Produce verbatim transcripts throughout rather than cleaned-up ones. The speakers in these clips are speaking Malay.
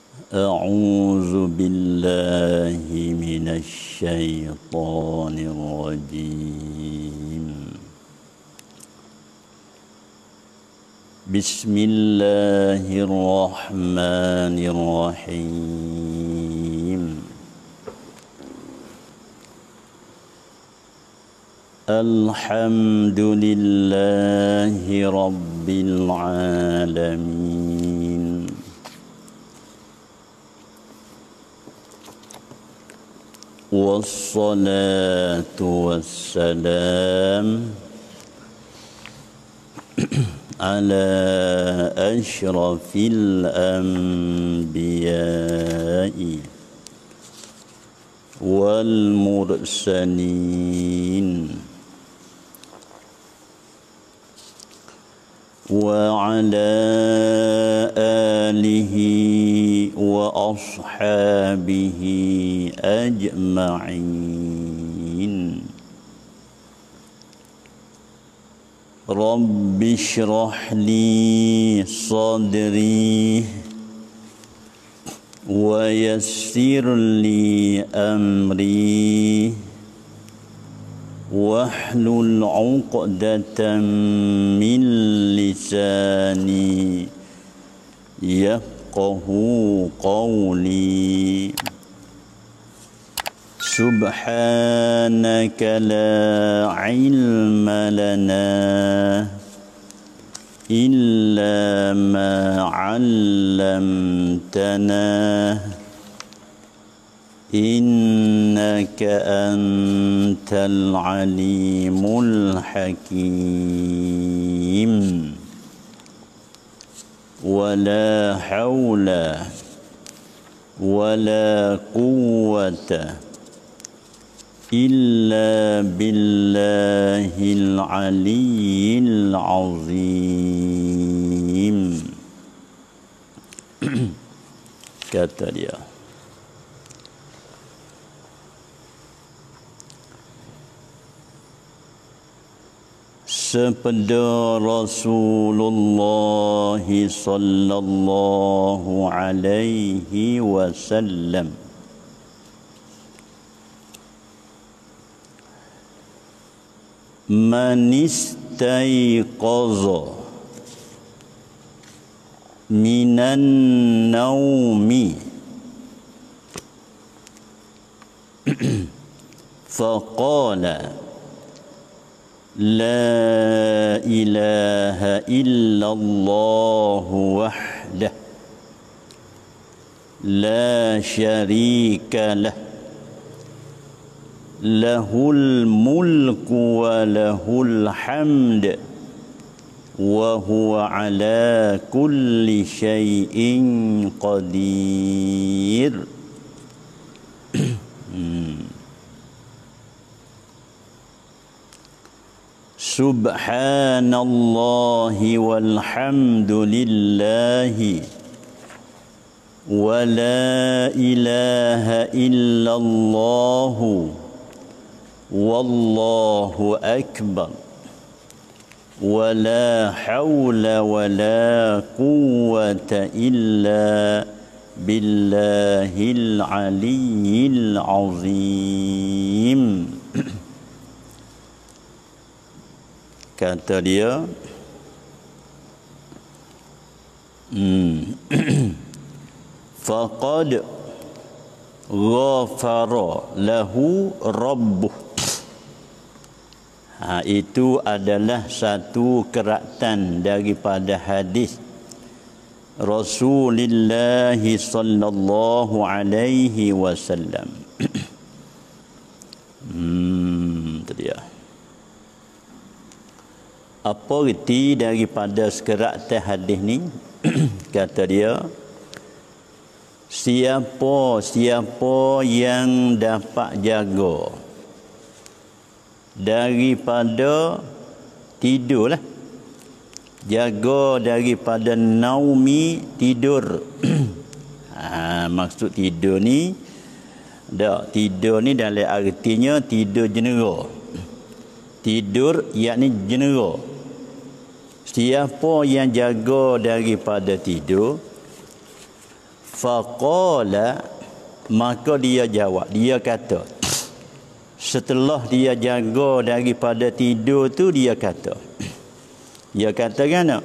أعوذ بالله من الشيطان الرجيم بسم الله الرحمن الرحيم الحمد لله رب العالمين والصلاة والسلام على أشرف الأنبياء والمرسلين وعلى آله وأصحابه أجمعين رب اشرح لي صدري ويسر لي أمري واحلل عقدة من لساني يفقه قولي سبحانك لا علم لنا إلا ما علمتنا إنك أنت العليم الحكيم ولا حول ولا قوة إلا بالله العلي العظيم. Kata dia, sabda Rasulullah sallallahu alaihi wasallam, man istayqaza minan naumi faqala la ilaha illallah wahdah la syarika lah lahul mulku wa lahul hamd wa huwa ala kulli syai'in qadir. hmm. Subhanallahi walhamdulillahi wa la ilaha illallahu wallahu akbar wa la hawla wa la quwwata illa billahil aliyyil azim. Kata dia, hmm. faqad ghafara lahu rabbuh. Ha, itu adalah satu keratan daripada hadis Rasulullah sallallahu alaihi wasallam. Hmm, itu dia. Apa erti daripada sekeratan hadis ni? Kata dia, siapa-siapa yang dapat jaga daripada tidur lah, jaga daripada naumi, tidur. ha, maksud tidur ni, tak, tidur ni dalam artinya tidur jenera. Tidur yakni jenera. Siapa yang jaga daripada tidur, Faqala, maka dia jawab, dia kata, setelah dia jaga daripada tidur tu, dia kata, dia kata kan,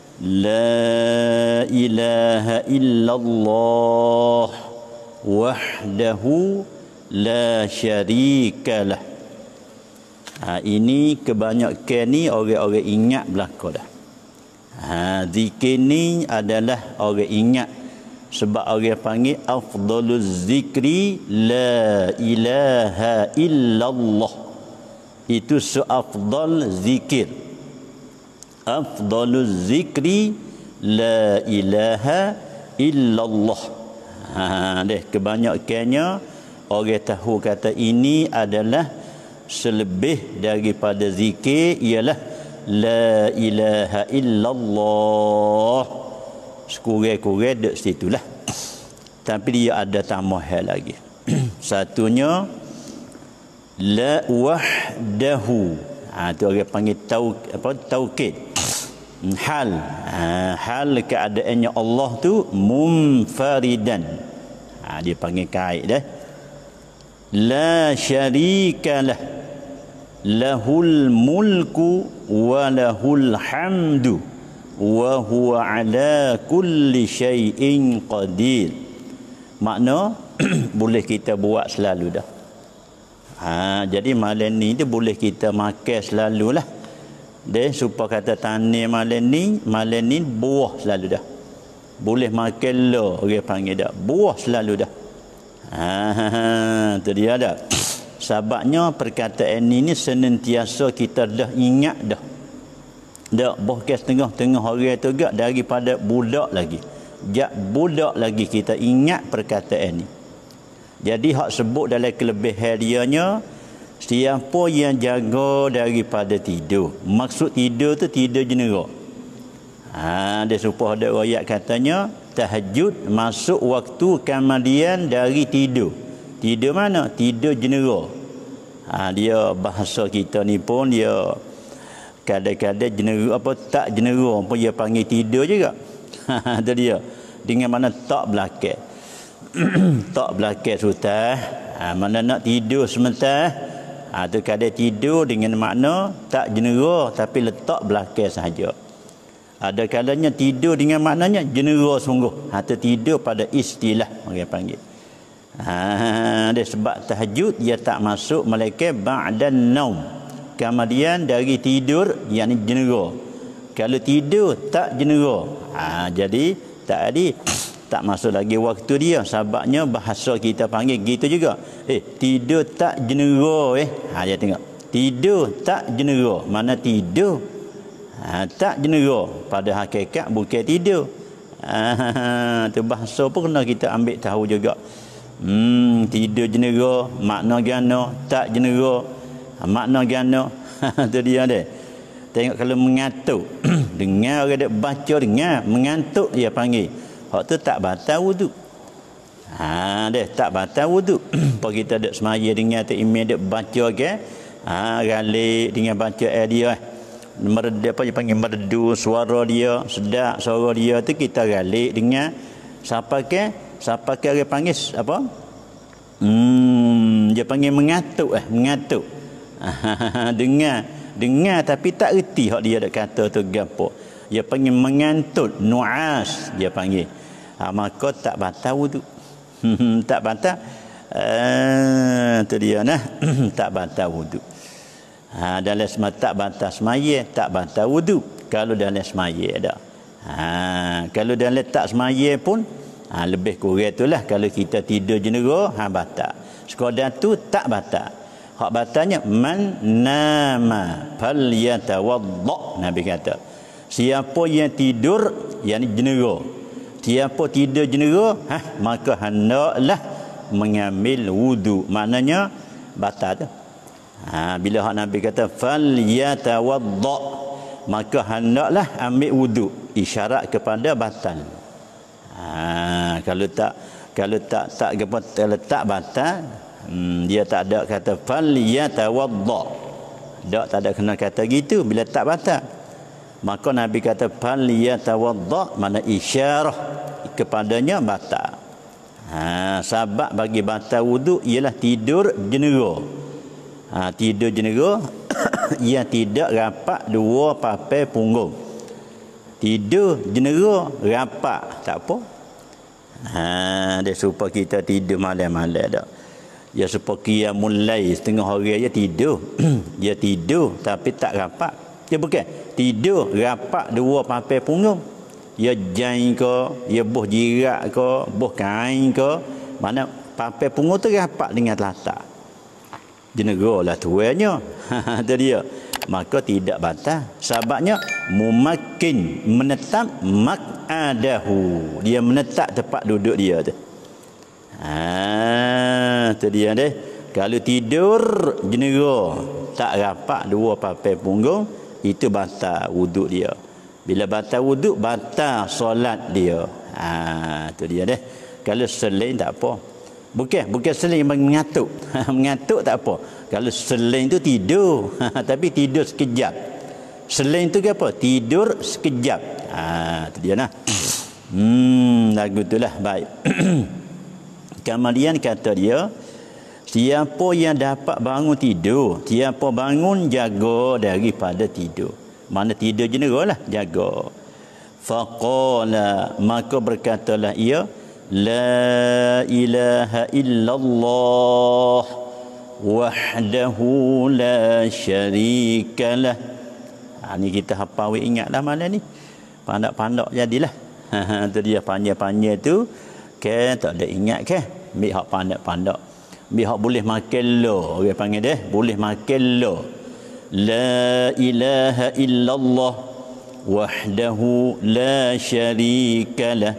la ilaha illallah wahdahu la syarikalah. Ha, ini kebanyakan ni orang-orang ingat belaka dah. Ha, zikir ni adalah orang ingat, sebab orang panggil afdaluz zikri la ilaha illallah. Itu seafdal zikir. Afdaluz zikri la ilaha illallah. Ha, deh kebanyakannya orang tahu kata ini adalah selebih daripada zikir, ialah la ilaha illallah. Sekurang-kurang dek situlah. Tapi dia ada tambahan lagi. Satunya la wahdahu. Ha, tu orang panggil tau apa taukid. Hal. Ha, hal keadaannya Allah tu munfaridan. Ha, dia panggil kait dah. La syarikalah. Lahul mulku wa lahul hamdu wa huwa ala kulli syai'in qadir. Makna boleh kita buat selalu dah. Ha, jadi malam ni tu boleh kita makan selalulah. Deh supaya kata tanah malam ni, malam ni buah selalu dah. Boleh makan lo, orang panggil dah. Buah selalu dah. Ha, tu dia dah. Sebabnya perkataan ini senantiasa kita dah ingat dah. Dah bahkan setengah-tengah orang tu gak daripada budak lagi. Jak budak lagi kita ingat perkataan ini. Jadi hak sebut dalam kelebihan dianya, siapa yang jaga daripada tidur. Maksud tidur tu tidur jenera. Ha, dia supaya ada ayat katanya tahajud masuk waktu kemudian dari tidur. Tidur mana? Tidur jenera. Ha, dia bahasa kita ni pun dia kadang-kadang jenera apa tak jenera pun dia panggil tidur juga. Ha, tu dia. Dengan mana tak belakang. Tak belakang sultan. Ha, mana nak tidur sebentar. Ha, tu kadang tidur dengan makna tak jenera tapi letak belakang sahaja. Ada kalanya tidur dengan maknanya jenera sungguh. Ha, tu tidur pada istilah orang panggil. Ha, dia sebab tahajud dia tak masuk malaikat ba'dan naum. Kemudian dari tidur yakni jenera. Kalau tidur tak jenera. Ha, jadi tak ada tak masuk lagi waktu dia. Sebabnya bahasa kita panggil gitu juga. Eh tidur tak jenera eh. Ha, dia tengok. Tidur tak jenera. Mana tidur? Ha, tak jenera. Pada hakikat bukan tidur. Ha, tu bahasa pun kena kita ambil tahu juga. Hmm, tidur jenera, makna gana, tak jenera, makna gana. Tu dia dia. Tengok kalau mengantuk, dengar orang dak baca dengar, mengantuk dia panggil. Hak tu tak batal wuduk. Ha, dia tak batal wuduk. Apa kita dak semaya dengar tu imam dak baca ke? Ha, galik dengan baca air dia. Merdu apa dia panggil merdu suara dia, sedap suara dia tu kita galik dengar. Siapa ke? Siapa ke orang panggil apa? Hmm, dia panggil mengatuk eh, mengatuk. dengar, dengar tapi tak erti hak dia dak kata tu gapo. Dia panggil mengantut, nuas dia panggil. Ha, maka tak batal wuduk. tak batal. Ah, tu dia nah. tak batal wuduk. Ha, dalam semaya tak batal semaya, tak batal wuduk. Kalau dalam semaya dak. Ha, kalau dalam tak semaya pun ha, lebih kurang itulah. Kalau kita tidur jenera ha batal. Sekadar tu tak batal. Hak batalnya man nama falyatawadda. Nabi kata, siapa yang tidur yakni jenera. Siapa tidur jenera, ha maka hendaklah mengambil wudu. Maknanya batal tu. Ha, bila hak Nabi kata falyatawadda, maka hendaklah ambil wudu. Isyarat kepada batal. Ha, kalau tak kalau tak tak kalau tak batal, hmm, dia tak ada kata fal yatawadda. Tak tak ada kena kata gitu bila tak batal. Maka Nabi kata fal yatawadda, mana isyarah kepadanya batal. Ha, sebab bagi batal wuduk ialah tidur jenera. Ha, tidur jenera ia tidak rapat dua papai punggung. Tidur jenera rapat tak apa. Ha, dia supaya kita tidur malam-malam dak. Ya supaya qiyamul lail setengah hari dia tidur. Dia tidur tapi tak rapat. Dia bukan tidur rapat dua papai punggung. Ya jain ke, ya boh jirat ke, boh kain ke, mana papai punggung tu rapat dengan telatak. Jenera lah tuanya. Itu dia. Maka tidak batal. Sebabnya mumakin menetap mak'adahu. Dia menetap tempat duduk dia tu. Ha, tu dia deh. Kalau tidur jenera tak rapat dua papai punggung, itu batal wuduk dia. Bila batal wuduk, batal solat dia. Ha, tu dia deh. Kalau selain tak apa. Bukan, bukan selain mengatuk. Mengatuk tak apa. Kalau selain tu tidur, tapi tidur sekejap. Selain tu ke apa? Tidur sekejap. Ha, tu dia nah. Hmm, lagu itulah baik. Kemudian kata dia, siapa yang dapat bangun tidur, siapa bangun jaga daripada tidur. Mana tidur jenera lah, jaga. Faqala, maka berkatalah ia, la ilaha illallah wahdahu la syarikalah. Ha, ni kita hafal ingatlah malam ni. Pandak-pandak jadilah. Ha, tu dia panjang-panjang tu. Ke tak ada ingat ke? Ambil hak pandak-pandak. Ambil hak boleh makan lo. Orang panggil dia, boleh makan lo. La ilaha illallah wahdahu la syarikalah.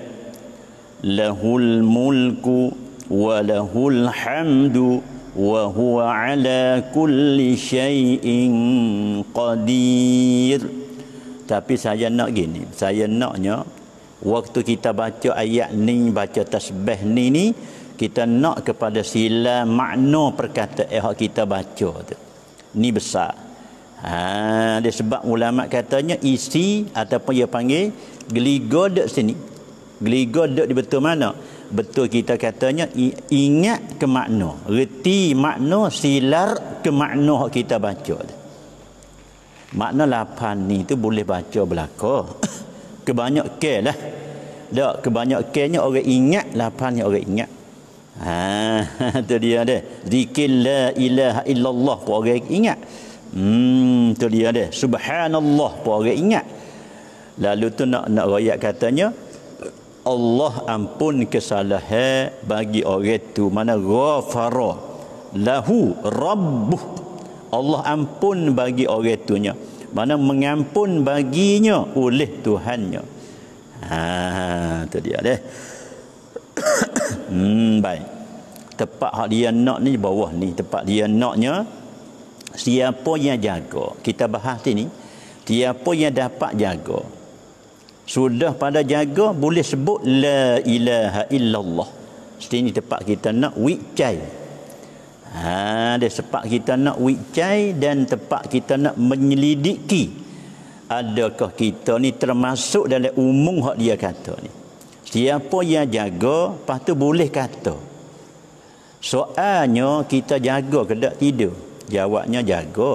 Lahul mulku wa lahul hamdu wa huwa ala kulli syai'in qadir. Tapi saya nak gini, saya naknya waktu kita baca ayat ni, baca tasbih ni ni, kita nak kepada sila makna perkataan yang kita baca tu. Ni besar. Ha, dia sebab ulama katanya isi ataupun dia panggil geliga dek sini. Geliga dek di betul mana? Betul kita katanya ingat ke makna, reti makna, silar ke makna yang kita baca tu. Makna lapan ni tu boleh baca belaka. Kebanyak ke lah. Tak, kebanyakannya orang ingat, lapannya orang ingat. Ha, tu dia dia. Zikir la ilaha illallah pun orang ingat. Hmm, tu dia dia. Subhanallah pun orang ingat. Lalu tu nak nak royak katanya, Allah ampun kesalahan bagi orang tu. Mana ghafara lahu rabbuh. Allah ampun bagi orang tunya. Mana mengampun baginya oleh Tuhannya. Ha, tu dia deh. Hmm, baik. Tempat hak dia nak ni bawah ni, tempat dia naknya siapa yang jaga. Kita bahas ni, siapa yang dapat jaga. Sudah pada jaga boleh sebut la ilaha illallah. Sini tempat kita nak wicai. Ha, dia sebab kita nak wicai dan tempat kita nak menyelidiki adakah kita ni termasuk dalam umum hak dia kata ni. Siapa yang jaga, lepas tu boleh kata. Soalnya kita jaga ke tak tidur? Jawabnya jaga.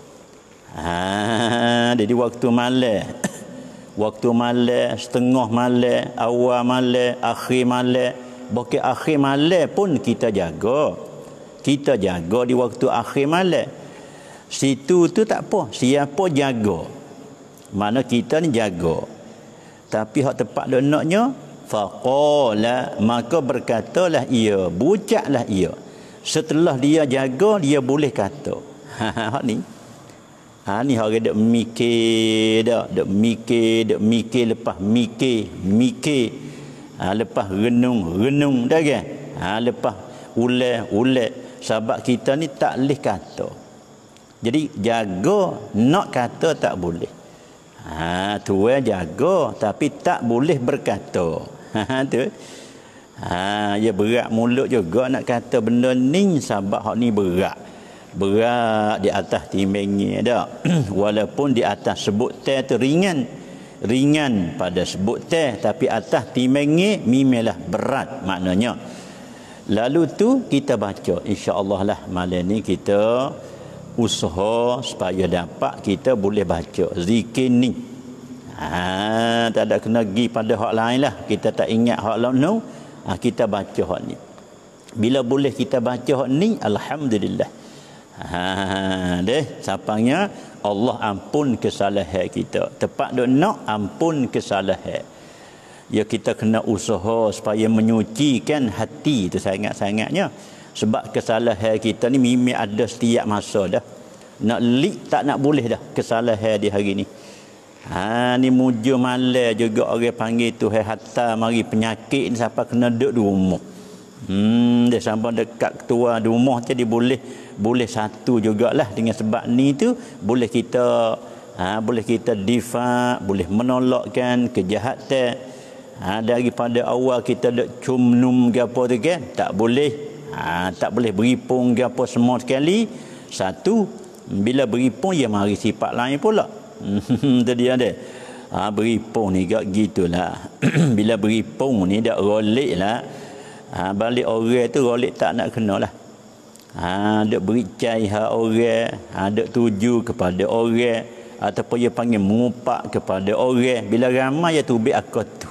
Ha, jadi waktu malam, waktu malam, setengah malam, awal malam, akhir malam, bahkan akhir malam pun kita jaga. Kita jaga di waktu akhir malam. Situ tu tak apa. Siapa jaga. Mana kita ni jaga. Tapi hak tempat dia naknya, faqala, maka berkatalah ia, bucaklah ia. Setelah dia jaga, dia boleh kata. Ha, hak ni. Ha, ni orang duk mikir dak, duk mikir, duk mikir lepas mikir, mikir. Ha, lepas renung, renung dah kan? Ha, lepas ulek, ulek. Sebab kita ni tak boleh kata. Jadi jaga, nak kata tak boleh. Ha, tuan jaga tapi tak boleh berkata. Ha, tu. Ha, ya berat mulut juga nak kata benda ni sebab hak ni berat. Berat di atas timbangnya dak. Walaupun di atas sebut teh tu ringan. ringan pada sebut teh, tapi atas timengi mimelah berat maknanya. Lalu tu kita baca, insya-Allah lah malam ni kita usaha supaya dapat kita boleh baca zikir ni. Ha, tak ada kena pergi pada hak lain lah. Kita tak ingat hak lain no. Ha, kita baca hak ni. Bila boleh kita baca hak ni, alhamdulillah. Ha, deh, sapangnya Allah ampun kesalahan kita. Tepat dok nak ampun kesalahan. Ya kita kena usaha supaya menyucikan hati tu sangat-sangatnya. Sebab kesalahan kita ni memang ada setiap masa dah. Nak lik tak nak boleh dah kesalahan di hari ni. Ha ni muja malam juga orang panggil tu hai hatta mari penyakit ni siapa kena duduk di rumah. Hmm dia sampai dekat ketua di rumah jadi boleh boleh satu jugalah dengan sebab ni tu boleh kita ha boleh kita difa, boleh menolakkan kejahatan. Ha, daripada awal kita duk cumnum ke apa tu kan, tak boleh. Ha, tak boleh beripung ke apa semua sekali. Satu, bila beripung dia mari sifat lain pula. Tu dia dia. Ha, beripung ni gak gitulah. Bila beripung ni dak rolik lah. Ha, balik orang tu rolik tak nak kena lah. Ha, duk bericai hak orang, ha, duk tuju kepada orang ataupun dia panggil mengupak kepada orang. Bila ramai ya tubik akal tu.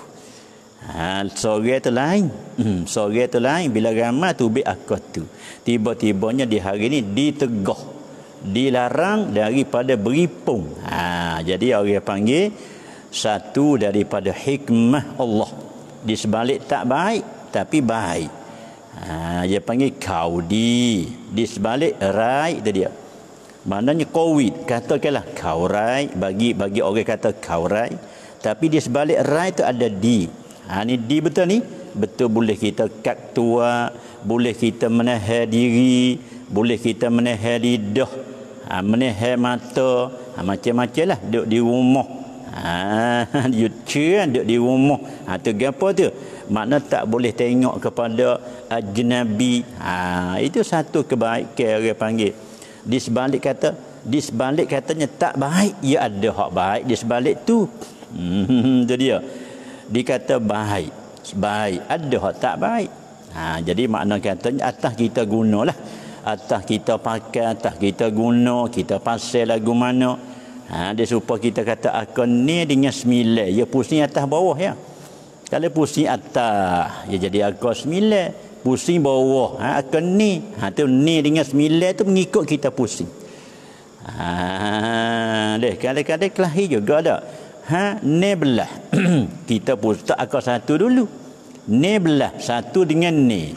Ha, sore tu lain. Hmm, sore tu lain. Bila ramai tu bi akad tu. Tiba-tibanya di hari ni ditegah. Dilarang daripada beripung. Ha, jadi orang panggil satu daripada hikmah Allah. Di sebalik tak baik tapi baik. Ha, dia panggil kaudi. Di sebalik right tu dia. Maknanya kawid. Katakanlah kau right. Bagi bagi orang kata kau right. Tapi di sebalik right tu ada di. Ha ni di betul ni, betul boleh kita kat tua, boleh kita menahan diri, boleh kita menahan lidah, ha, menahan mata, ha, macam-macam lah duduk di rumah. Ha dia duduk di rumah. Ha tu apa tu? Makna tak boleh tengok kepada ajnabi. Ha itu satu kebaikan orang panggil. Di sebalik kata, di sebalik katanya tak baik, ia ada hak baik di sebalik tu. Hmm tu dia. Dikata baik, baik ada hak tak baik. Ha, jadi makna katanya atas kita gunalah, atas kita pakai, atas kita guna, kita pasal lagu mana. Ha, dia supaya kita kata akan ni dengan sembilan, ya pusing atas bawah ya. Kalau pusing atas, ya jadi akan sembilan, pusing bawah, ha, akan ni. Ha tu ni dengan sembilan tu mengikut kita pusing. Ha, deh kadang-kadang kelahi juga ada. Ha, ne belah. Kita pun tak akal satu dulu. Ne belah satu dengan ne.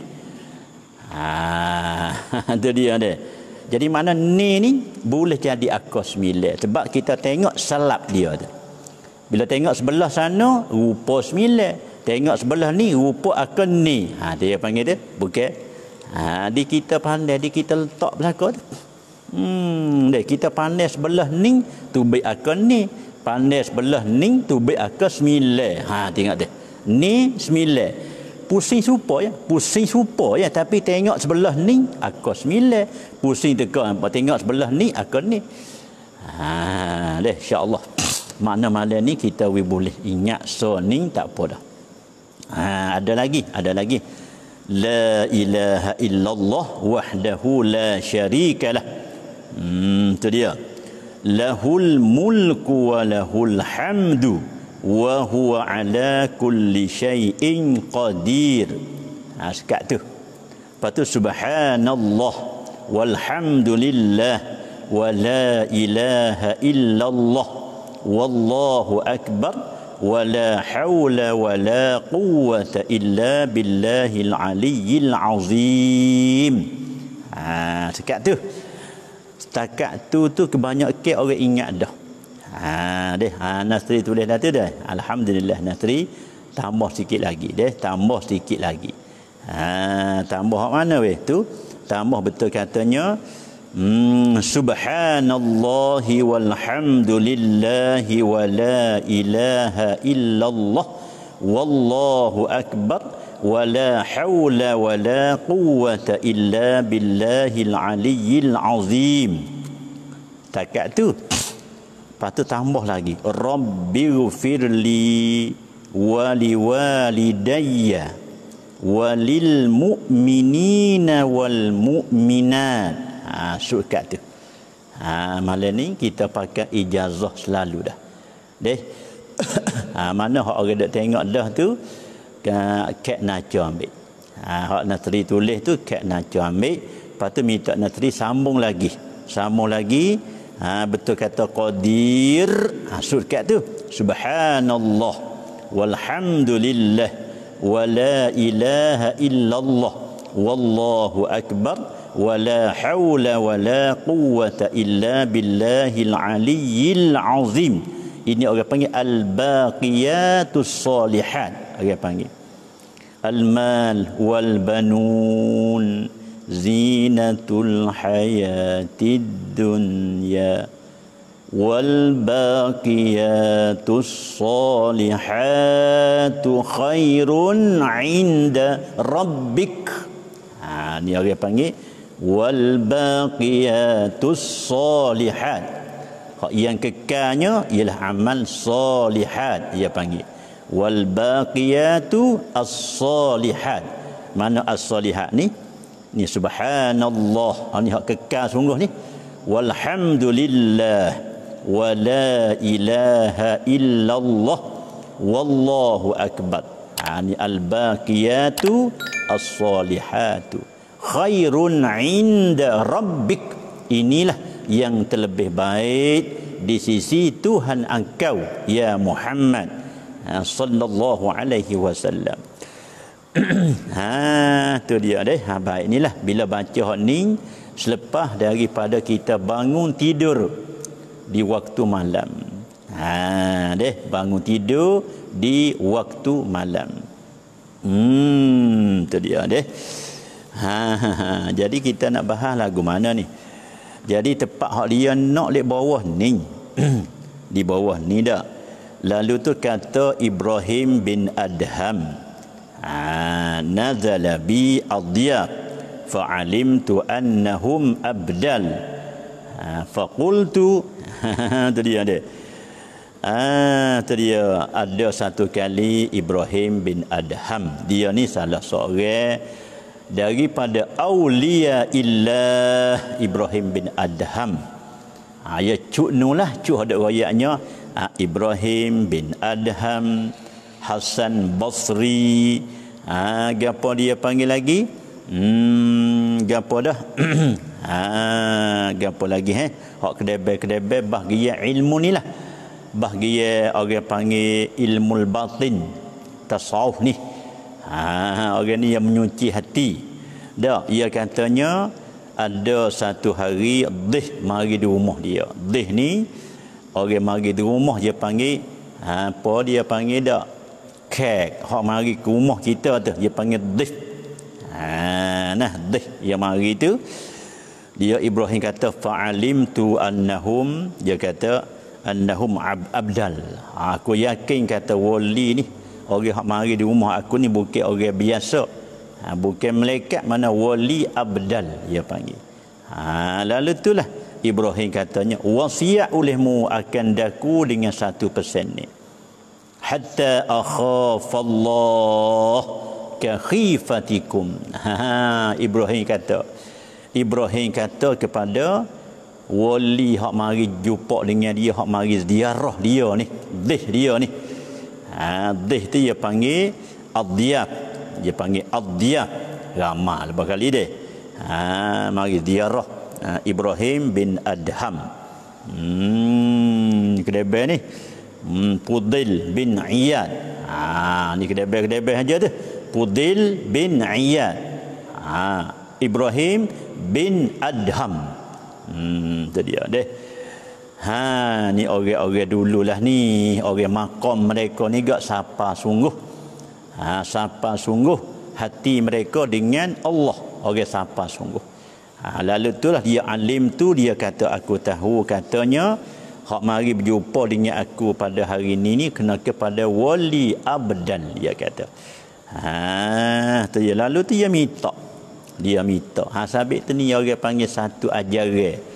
Ha, tu dia dia. Jadi mana ne ni boleh jadi akal sembilan sebab kita tengok salap dia tu. Bila tengok sebelah sana rupa sembilan, tengok sebelah ni rupa akal ne. Ha dia panggil dia bukan. Ha di kita pandai, di kita letak belakang tu. Hmm, deh kita pandai sebelah ni tu baik akal ni. Pandai sebelah ni tu baik akal sembilan. Ha tengok dia. Ni sembilan. Pusing serupa ya. Pusing serupa ya tapi tengok sebelah ni akal sembilan. Pusing teka tengok sebelah ni akal ni. Ha deh insya-Allah. Makna malam ni kita we boleh ingat so ni tak apa dah. Ha ada lagi, ada lagi. La ilaha illallah wahdahu la syarikalah. Hmm tu dia. Lahul mulku wa lahul hamdu wa huwa ala kulli syai'in qadir. Ha sekat tu. Lepas tu subhanallah walhamdulillah wa la ilaha illallah wallahu akbar wa la hawla wa la quwwata illa billahil aliyyil azim. Ha sekat tu. Setakat tu tu kebanyakan orang ingat dah. Ha deh ha Nasri tulis dah tu dah. Alhamdulillah Nasri tambah sikit lagi deh, tambah sikit lagi. Ha tambah hak mana weh tu? Tambah betul katanya hmm, subhanallahi walhamdulillahi wa la ilaha illallah wallahu akbar wa la hawla wa la quwwata illa billahil aliyyil azim. Takat tu Lepas tu tambah lagi, Rabbighfirli wa liwalidayya walil mu'minina wal mu'minat. Ha, sukat tu. Ha, malam ni kita pakai ijazah selalu dah. Deh. Ha, mana hak orang dak tengok dah tu, kek naca ambil. Ha, hak Nasri tulis tu kek naca ambil. Lepas tu minta Nasri sambung lagi. Sambung lagi. Ha, betul kata qadir. Ha, sukat tu. Subhanallah walhamdulillah wa la ilaha illallah wallahu akbar wa la hawla wa la quwwata illa billahil aliyyil azim. Ini orang panggil al-baqiyatus salihat. Orang panggil al-mal wal banun zinatul hayatid dunya wal baqiyatus salihatu khairun 'inda rabbik. Ha, ni orang panggil wal baqiyatus salihat. Hak yang kekalnya ialah amal salihat, dia panggil wal baqiyatu as-salihat. Mana as-salihat ni? Ni subhanallah, ni hak kekal sungguh ni. Walhamdulillah wa la ilaha illallah wallahu akbar. Ha, ni al-baqiyatu as-salihatu khairun 'inda rabbik. Inilah yang terlebih baik di sisi Tuhan engkau ya Muhammad sallallahu alaihi wasallam. Ha, tu dia deh. Ha, baik inilah bila baca hak ni selepas daripada kita bangun tidur di waktu malam. Ha, deh bangun tidur di waktu malam. Hmm, tu dia deh. Ha, ha, ha. Jadi kita nak bahas lagu mana ni? Jadi tepat hak dia nak lek bawah ni. Di bawah ni dak. Lalu tu kata Ibrahim bin Adham. Ah, nazala bi adiyab fa'alimtu annahum abdal. Ah, faqultu tu dia dia. Ah, tu dia ada satu kali Ibrahim bin Adham. Dia ni salah seorang daripada aulia illah Ibrahim bin Adham. Ha, ya cuk nulah cuk ada rayaknya ha, Ibrahim bin Adham Hasan Basri. Ha, gapo dia panggil lagi? Hmm, gapo dah? Ha, gapo lagi eh? Hak kedebe-kedebe bahagia ilmu ni lah. Bahagia orang panggil ilmu batin, tasawuf ni. Ha, orang ni yang menyuci hati. Dak, ia katanya ada satu hari Dih mari di rumah dia. Dih ni orang mari di rumah dia panggil ha, apa dia panggil dak? Kek. Hak mari ke rumah kita tu dia panggil Dih. Ha, nah Dih yang mari tu dia Ibrahim kata fa'alimtu annahum, dia kata annahum ab abdal. Ha, aku yakin kata wali ni orang hak mari di rumah aku ni bukan orang biasa. Ha, bukan malaikat, mana wali abdal dia panggil. Ha, lalu itulah Ibrahim katanya wasiat olehmu akan daku dengan satu pesan ni. Hatta akhafallah ka khifatikum. Ha, Ibrahim kata. Ibrahim kata kepada wali hak mari jumpa dengan dia, hak mari ziarah dia ni, dih dia ni. Ha, dih tu dia panggil adiyab. Dia panggil adiyab. Ramah lepas kali dia. Ha, mari ziarah ha, Ibrahim bin Adham. Hmm, kedebe ni. Hmm, Pudil bin Iyad. Ha, ni kedebe-kedebe aja tu. Pudil bin Iyad. Ha, Ibrahim bin Adham. Hmm, tu dia deh. Ha, ni orang-orang dululah ni, orang makam mereka ni gak sapa sungguh. Ha, sapa sungguh hati mereka dengan Allah, orang sapa sungguh. Ha, lalu itulah dia alim tu, dia kata aku tahu katanya hak mari berjumpa dengan aku pada hari ini ni kena kepada wali abdan, dia kata. Ha, tu dia lalu tu dia minta. Dia minta. Ha, sabit tu ni orang panggil satu ajaran.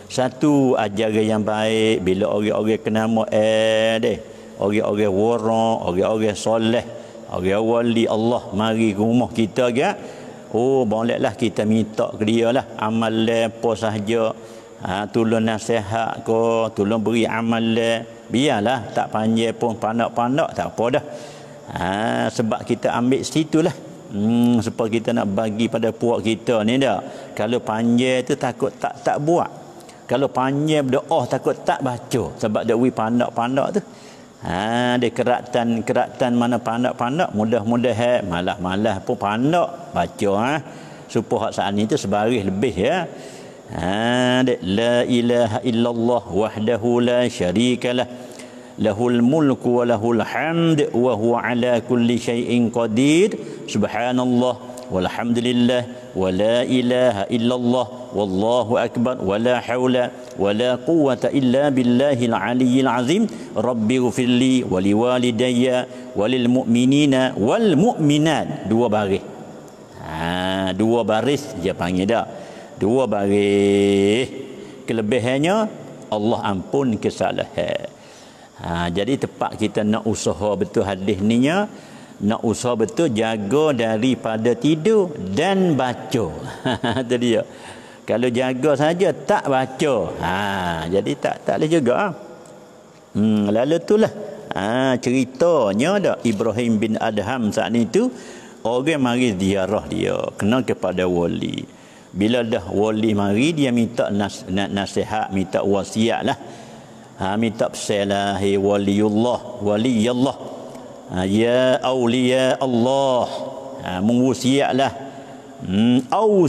Satu ajaran yang baik bila orang-orang kenama eh deh, orang-orang wara, orang-orang soleh, orang wali Allah mari ke rumah kita ke, oh bolehlah kita minta ke dia lah amal apa sahaja. Ha, tolong nasihat ke, tolong beri amal, biarlah tak panjang pun pandak-pandak tak apa dah. Ha, sebab kita ambil situlah. Hmm, supaya kita nak bagi pada puak kita ni dah. Kalau panjang tu takut tak tak buat. Kalau panjang berdoa takut tak baca sebab dia wi pandak-pandak tu. Ha, dia keratan keratan mana pandak-pandak mudah-mudahan malah-malah pun pandak baca ha. Supaya hak saat ni tu sebaris lebih ya. Ha, la ilaha illallah wahdahu la syarikalah lahul mulku wa lahul hamd wa huwa ala kulli syai'in qadir subhanallah walhamdulillah wa la ilaha illallah wallahu akbar wa la haula wa la quwwata illa billahil aliyyil azim rabbighfirli wa liwalidayya walil mu'minina wal mu'minat. Dua baris. Ha, dua baris dia panggil dah. Dua baris. Kelebihannya Allah ampun kesalahan. Ha, jadi tepat kita nak usaha betul hadis ni nya, nak usaha betul jaga daripada tidur dan baca. Itu dia. Kalau jaga saja tak baca. Ha, jadi tak tak boleh juga. Hmm, lalu itulah. Ha, ceritanya dah Ibrahim bin Adham saat itu orang mari ziarah dia kena kepada wali. Bila dah wali mari dia minta nas, nasihat, minta wasiat lah. Ha, minta pesan lah, hey waliullah, waliyallah. Ha, ya awliya Allah. Ha, mengwasiat lah. Hmm,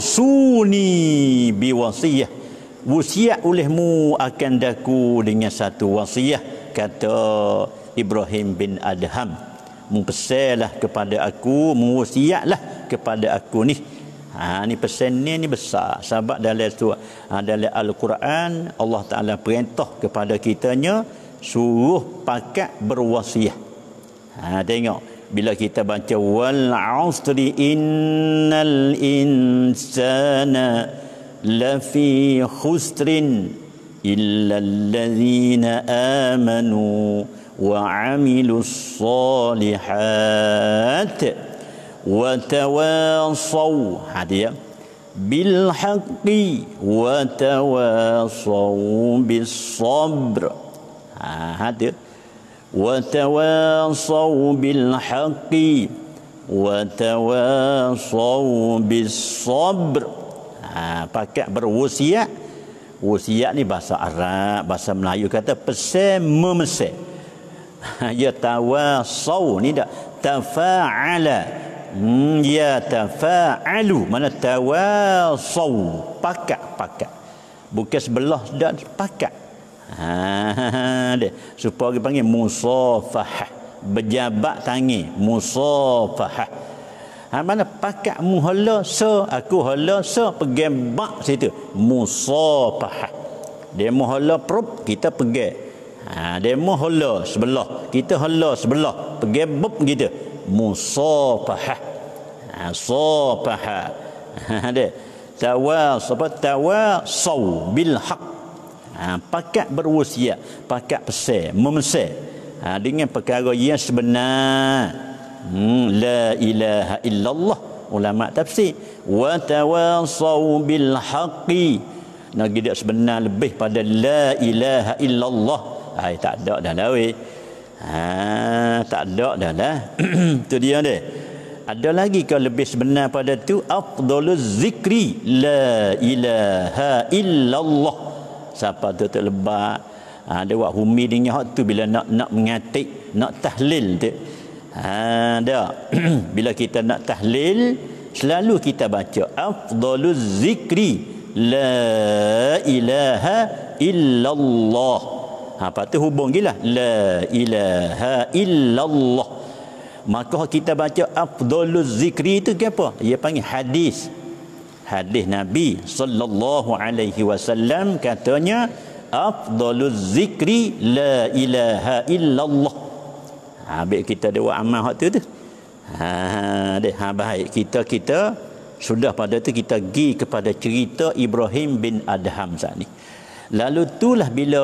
ausuni biwasiyah. Wasiat olehmu akan daku dengan satu wasiat, kata Ibrahim bin Adham. Mempesanlah kepada aku, mewasiatlah kepada aku ni. Ha, ni pesan ni, ni besar. Sebab dalam tu, ha, dalam Al-Quran Allah Ta'ala perintah kepada kitanya suruh pakat berwasiat. Ha, tengok bila kita baca wal asri innal insana lafi khusrin illa allazina amanu wa amilus solihat wa tawasaw hadiya bil haqqi wa tawasaw bis sabr. Ha, hadir wa tawasaw bil haqqi wa tawasaw bis sabr. Ha, pakat berwasiat. Wasiat ni bahasa Arab, bahasa Melayu kata pesan memesan. Ya tawasaw ni dak tafa'ala. Hmm, ya tafa'alu, mana tawasaw, pakat-pakat. Bukan sebelah dak pakat. Ha, dia supaya orang panggil musafahah, berjabat tangan, musafahah. Ha, mana pakat mu hala so, aku hala so, pegang bak situ, musafahah. Dia mu hala prop, kita pegang. Ha, dia mu hala sebelah, kita hala sebelah, pegang bab gitu, musafahah. Ha, safahah. Ha, dia tawas apa tawasaw bil haq. Ha, pakat berwasiat, pakat pesan, memesan, ha, dengan perkara yang sebenar. Hmm, la ilaha illallah. Ulama tafsir wa tawasaw bil haqqi. Nak tidak sebenar lebih pada la ilaha illallah. Ai tak ada dah lah weh. Ha, tak ada dah lah. Tu dia dia. Ada lagi kalau lebih sebenar pada tu afdaluz zikri la ilaha illallah. Siapa tu terlebat, ha, dia buat humi dengan hak tu bila nak nak mengatik, nak tahlil tu. Ha, dah. Bila kita nak tahlil selalu kita baca afdaluz zikri la ilaha illallah. Ha, lepas tu hubung gila la ilaha illallah. Maka kita baca afdaluz zikri itu ke apa? Dia panggil hadis. Hadis Nabi sallallahu alaihi wasallam katanya afdaluz zikri la ilaha illallah. Ha, baik kita ada buat amal hak tu tu. Ha, deh, ha baik kita kita sudah pada tu kita pergi kepada cerita Ibrahim bin Adham saat ni. Lalu itulah bila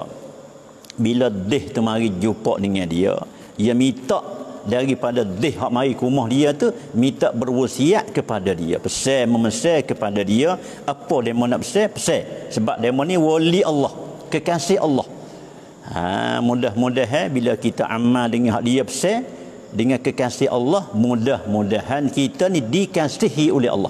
bila deh tu mari jumpa dengan dia, dia minta daripada deh hak mari ke rumah dia tu, minta berwasiat kepada dia, pesan memesan kepada dia apa demo nak pesan, pesan. Sebab demo ni wali Allah, kekasih Allah. Ha, mudah-mudahan bila kita amal dengan hak dia pesan, dengan kekasih Allah, mudah-mudahan kita ni dikasihi oleh Allah.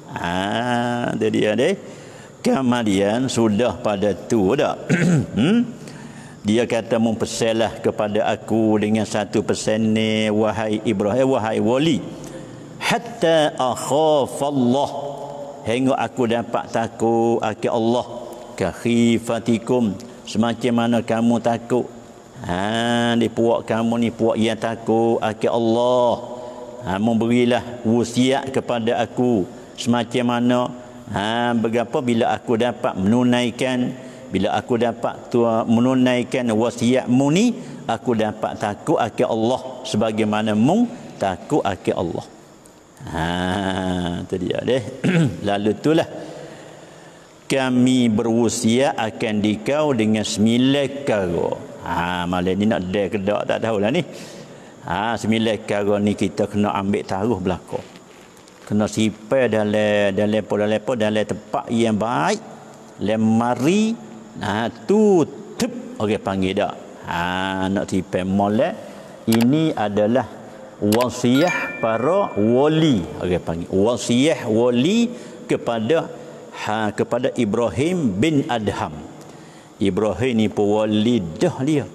Ha, dia dia deh. Kemudian sudah pada tu dah. hmm? Dia kata mempesalah kepada aku dengan satu pesan ni, wahai Ibrahim, wahai wali, hatta akhafallah, hingga aku dapat takut akan Allah, ka khifatikum, semacam mana kamu takut. Ha, di puak kamu ni puak yang takut akan Allah. Ha, memberilah wasiat kepada aku semacam mana. Ha, berapa bila aku dapat menunaikan, bila aku dapat tu menunaikan wasiatmu ni, aku dapat takut akan Allah sebagaimana mung takut akan Allah. Ha, tu dia deh. Lalu itulah kami berwasiat akan dikau dengan sembilan perkara. Ha, malam ni nak dek kedak tak tahulah ni. Ha, sembilan perkara ni kita kena ambil taruh belaka. Kena sipai dalam dalam dalam dalam tempat yang baik, lemari, nah tutup orang panggil dak. Ha, nak sipai molek. Ini adalah wasiat para wali, orang panggil wasiat wali kepada ha, kepada Ibrahim bin Adham. Ibrahim ni pun wali dah dia.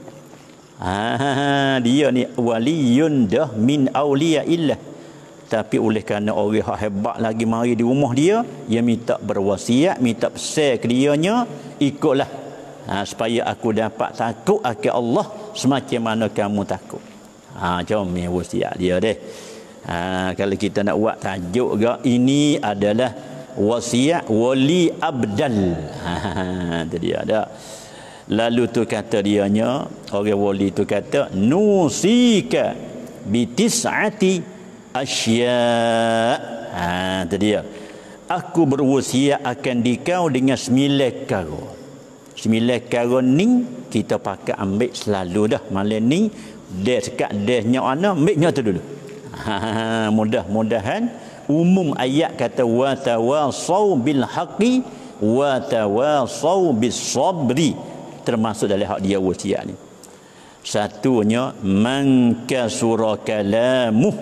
Ha, dia ni waliyun dah min auliya illah. Tapi oleh kerana orang yang hebat lagi mari di rumah dia, dia minta berwasiat, minta pesan ke dianya, ikutlah. Ha, supaya aku dapat takut akan Allah semacam mana kamu takut. Ha, comel wasiat dia deh. Ha, kalau kita nak buat tajuk ke, ini adalah wasiat wali abdal. Ha, itu dia ada. Lalu tu kata dianya, orang wali tu kata, nusika bitis'ati asya. Ha, itu dia. Aku berwasiat akan dikau dengan sembilan perkara. Sembilan perkara ni kita pakai ambil selalu dah. Malam ni dia sekat dehnya ana, ambilnya tu dulu. Ha, mudah-mudahan umum ayat kata wa tawasau bil haqqi wa tawasau bis sabri, termasuk dalam hak dia wasiat ni. Satunya man kasura kalamuh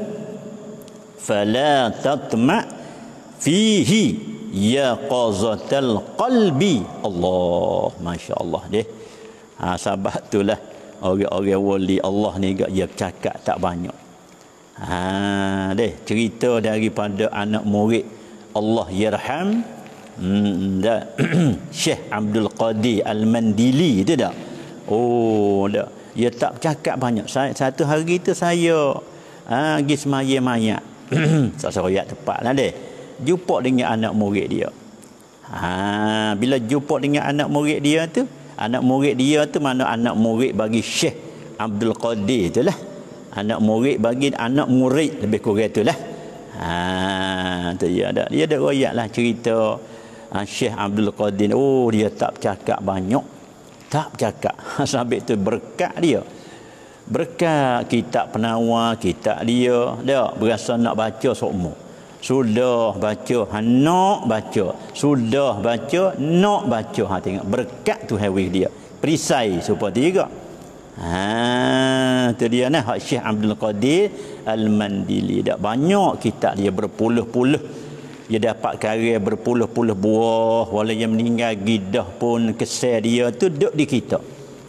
fala tatma fihi ya qazatal qalbi. Allah, masya-Allah deh. Ha, sahabat itulah orang-orang wali Allah ni gak dia cakap tak banyak. Ha, deh cerita daripada anak murid Allah yarham hmm, dah Syekh Abdul Qadir Al-Mandili itu dah. Oh dah. Dia tak cakap banyak. Satu hari tu saya ha, pergi semaya mayat. Saya royak tepatlah deh. Jumpa dengan anak murid dia. Ha, bila jumpa dengan anak murid dia tu, anak murid dia tu mana anak murid bagi Syekh Abdul Qadir itulah. Anak murid bagi anak murid, lebih kurang itulah. Ha, tu dia ada. Dia ada royaklah cerita ha, Syekh Abdul Qadir. Oh, dia tak cakap banyak. Tak cakap. Sampai tu berkat dia. Berkat kitab penawar, kitab dia, dah berasa nak baca semua. Sudah baca, ha, nak baca. Sudah baca, nak baca. Ha, tengok berkat tu hawi dia. Perisai seperti juga. Ha, tu dia nah hak Syekh Abdul Qadir Al-Mandili. Dak banyak kitab dia berpuluh-puluh. Dia dapat karya berpuluh-puluh buah, walau yang meninggal gidah pun kesal dia tu duk di kitab.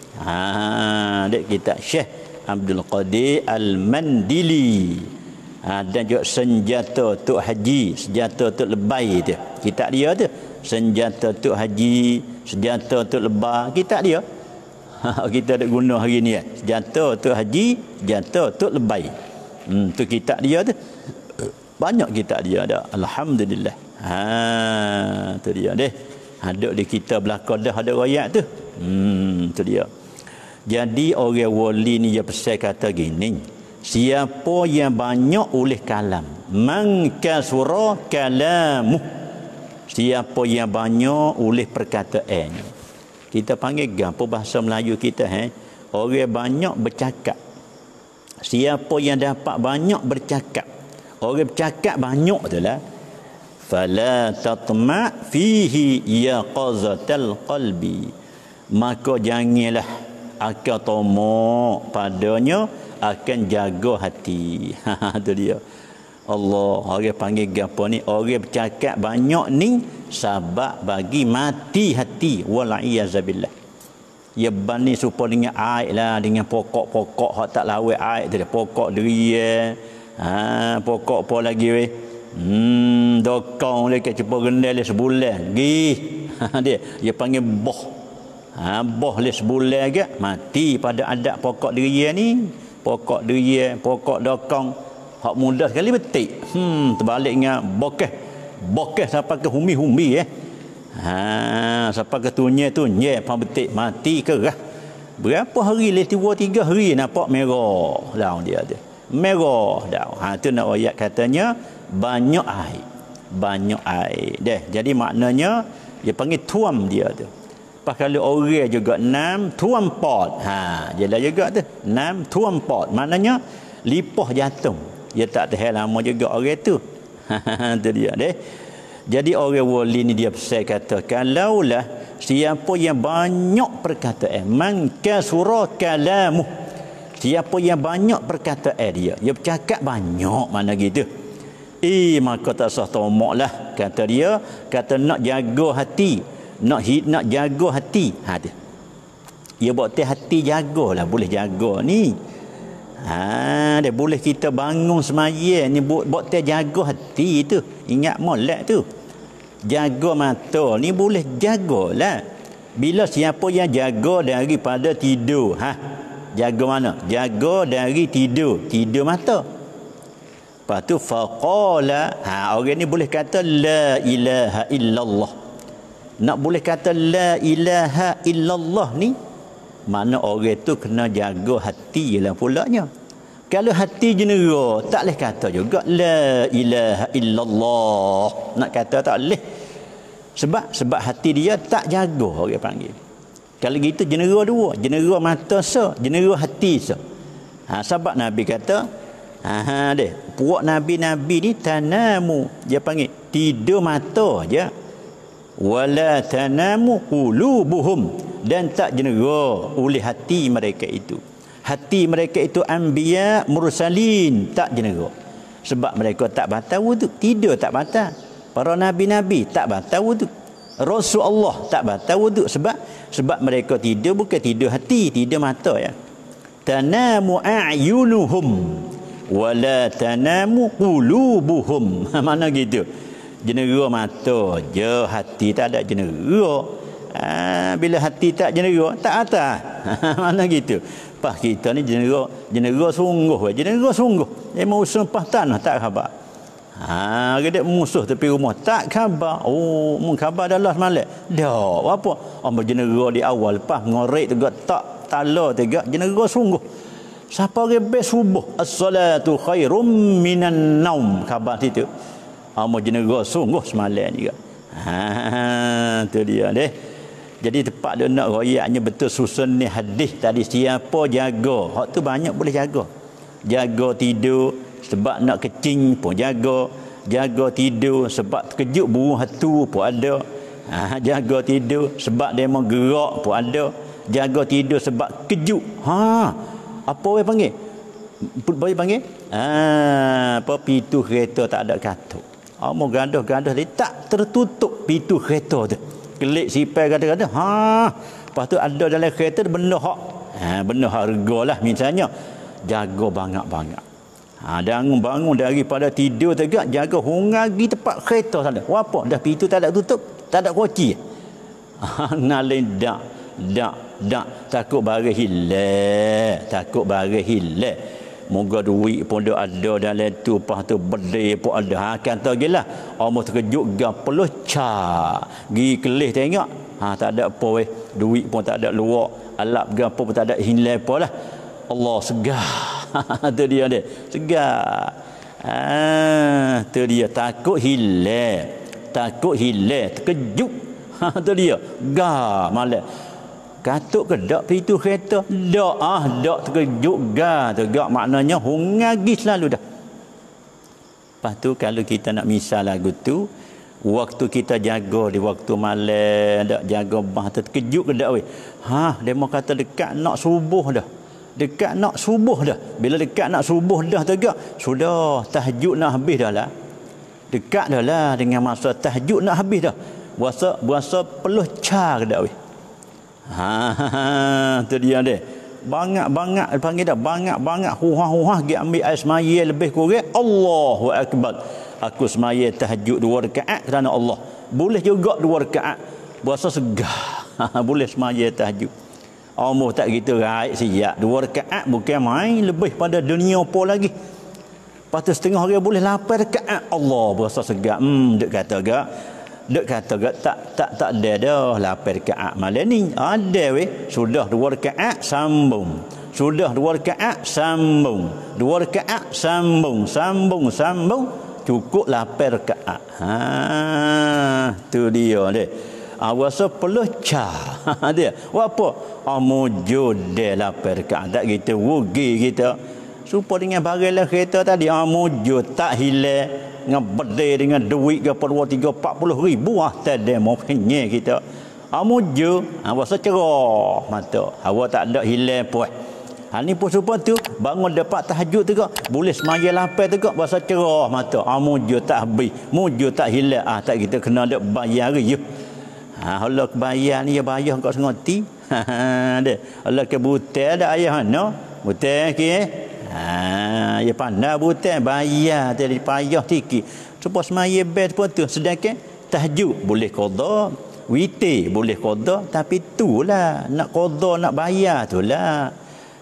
Ha, dek kitab Syekh Abdul Qadir Al-Mandili. Ha, dan juga senjata tuk haji, senjata tuk lebay tu. Kitab dia tu. Senjata tuk haji, senjata tuk lebay, kitab dia. Ha, kita ada guna hari ni. Senjata tuk haji, senjata tuk lebay. Hmm, tu kitab dia tu. Banyak kitab dia ada. Alhamdulillah. Ha, tu dia deh. Ada di kita belakang dah ada royak tu. Hmm, tu dia. Jadi orang wali ni dia pesan kata gini, siapa yang banyak oleh kalam, man kasura kalamu, siapa yang banyak oleh perkataannya. Kita panggil gapo bahasa Melayu kita, eh? Orang banyak bercakap. Siapa yang dapat banyak bercakap, orang bercakap banyak tu lah. Fala tatma fihi yaqazatal qalbi. Maka janganlah akan tomok padanya, akan jaga hati. Ha tu dia. Allah, orang panggil gapo ni? Orang bercakap banyak ni sebab bagi mati hati. Wal iyazabillah. Ya bani supaya dengan air lah, dengan pokok-pokok hak tak lawan air tu dia. Pokok deria, ha, pokok apa lagi weh? Hmm, dokong dekat cepa rendal sebulan. Gih. Ha dia, dia panggil boh. Ha, boh le sebulan agak mati pada adat pokok deria ni. Pokok deria, pokok dokong hak mudah sekali betik. Hmm, terbalik dengan bokeh. Bokeh sampai ke humi-humi eh. Ha, sampai ke tunya tunya pang betik mati kerah. Berapa hari le dua tiga hari nampak merah dah dia tu. Merah dah. Ha tu nak ayat katanya banyak air. Banyak air. Deh, jadi maknanya dia panggil tuam dia tu. Pas kalau orang juga enam tuam pot. Ha, jelah juga tu. Enam tuam pot. Maknanya lipah jantung. Dia tak tahan lama juga orang tu. Ha tu dia deh. Jadi orang wali ni dia pesan kata, kalaulah siapa yang banyak perkataan, man kasura kalamu, siapa yang banyak perkataan dia, dia bercakap banyak mana gitu, eh maka tak sah tomok lah, kata dia, kata nak jaga hati, nak hit, nak jaga hati. Ha dia. Dia buat teh hati jagalah, boleh jaga ni. Ha, dia boleh kita bangun semaya ni buat, buat teh jaga hati tu. Ingat molek tu. Jaga mata ni boleh jagalah. Bila siapa yang jaga daripada tidur, ha. Jaga mana? Jaga dari tidur, tidur mata. Lepas tu faqala, ha, orang ni boleh kata la ilaha illallah. Nak boleh kata la ilaha illallah ni, mana orang tu kena jaga hati lah pulaknya. Kalau hati jenera, tak boleh kata juga la ilaha illallah. Nak kata tak boleh. Sebab sebab hati dia tak jaga, orang panggil. Kalau gitu jenera dua, jenera mata se, jenera hati se. Ha, sebab Nabi kata, ha deh, puak nabi-nabi ni tanamu, dia panggil tidur mata je. Wala tanamu qulubuhum, dan tak jenera oleh hati mereka itu. Hati mereka itu anbiya mursalin, tak jenera. Sebab mereka tak batal wuduk, tidur tak batal. Para nabi-nabi tak batal wuduk. Rasul Allah tak batal wuduk sebab sebab mereka tidur bukan tidur hati, tidur mata ya. Tanamu a'yunuhum wala tanamu qulubuhum. Mana gitu? Jenera mata je, hati tak ada jenera. Ha, bila hati tak jenera, tak atas. Mana gitu? Pas kita ni jenera, jenera sungguh, jenera sungguh. Dia mau sempah tanah tak khabar. Ha, dia musuh tepi rumah tak khabar. Oh, mun khabar dah lah semalam. Dah, apa? Ambil jenera di awal lepas ngorek tegak tak tala tegak jenera sungguh. Siapa rebe subuh, as-salatu khairum minan naum, khabar situ. Amo jenera sungguh semalam juga. Ha, tu dia deh. Jadi tepat dia nak royaknya betul susun ni hadis tadi, siapa jaga, hak tu banyak boleh jaga. Jaga tidur sebab nak kecing pun jaga, jaga tidur sebab terkejut burung hatu pun ada. Ha, jaga tidur sebab dia mau gerak pun ada. Jaga tidur sebab kejut. Ha, apa orang panggil? Boleh panggil? Ha, apa pintu kereta tak ada katuk. Amo gaduh-gaduh dia tak tertutup pintu kereta tu. Kelik sipai kata-kata, ha, lepas tu ada dalam kereta benda hak, ha, benda harga lah misalnya, jaga banyak-banyak. Ha, bangun bangun daripada tidur tegak, jaga hungagi tempat kereta sana. Apa? Dah pintu tak ada tutup, tak ada kunci. Ha, ngalin dak, dak, dak, takut barang hilang, takut barang hilang. Moga duit pun dah ada dalam tu, lepas tu bedai pun ada. Ha, kata gila, orang terkejut gak peluh ca. Gi kelih tengok, ha, tak ada apa weh. Duit pun tak ada luar, alap gapo pun tak ada, hilang apalah. Allah segar. Tu dia dia. Segar. Ha, tu dia, takut hilang. Takut hilang, terkejut. Ha, tu dia. Gar malam. katuk ke dak pintu kereta? Dak ah, dak terkejut ga, tegak maknanya hungagi selalu dah. Lepas tu kalau kita nak misal lagu tu, waktu kita jaga di waktu malam, dak jaga bah terkejut ke dak weh. Ha, demo kata dekat nak subuh dah. Dekat nak subuh dah. Bila dekat nak subuh dah tegak, sudah tahajud nak habis dah lah. Dekat dah lah dengan masa tahajud nak habis dah. Puasa puasa peluh car ke dak weh. Ha, tu dia dia. Bangak-bangak panggil dah, bangak-bangak huah-huah gi ambil air semaya lebih kurang. Allahu akbar. Aku semaya tahajud dua rakaat kerana Allah. Boleh juga dua rakaat. Puasa segar. Boleh semaya tahajud. Umur tak gitu raik siap. Dua rakaat bukan main, lebih pada dunia apa lagi. Lepas tu setengah hari boleh lapan rakaat. Allah puasa segar. Hmm, dek kata gak. Dek kata gak tak tak tak ada dah lapan rakaat malam ni. Ada weh. Sudah dua rakaat sambung. Sudah dua rakaat sambung. Dua rakaat sambung, sambung, sambung. Cukup lapan rakaat. Ha, tu dia deh. Awasa peluh cah. Dia. Apa? Amujud de lapan rakaat. Tak gitu rugi kita. Supaya dengan baranglah kereta tadi amujud tak hilang. Ngebedai dengan duit ke dua tiga empat puluh ribu ah tadi mau kenyang kita. Amujud awasa cerah mata. Hawa tak ada hilang puas. Hal ni pun supaya tu bangun dapat tahajud tu kak. Boleh semaya lapan tu kak. Bahasa cerah mata. Amujud tak habis. Mujud tak hilang. Ah tak kita kena ada bayar je. Ha, Allah kebayar ni ya bayar kau sengoti. Ha, dia. Allah ke butai ada ayah no. Butai ke. Ha, ya pandai butai bayar tadi payah sikit. Supaya semaya bed pun tu. Sedangkan tahajud boleh qada, witir boleh qada, tapi itulah nak qada nak bayar itulah.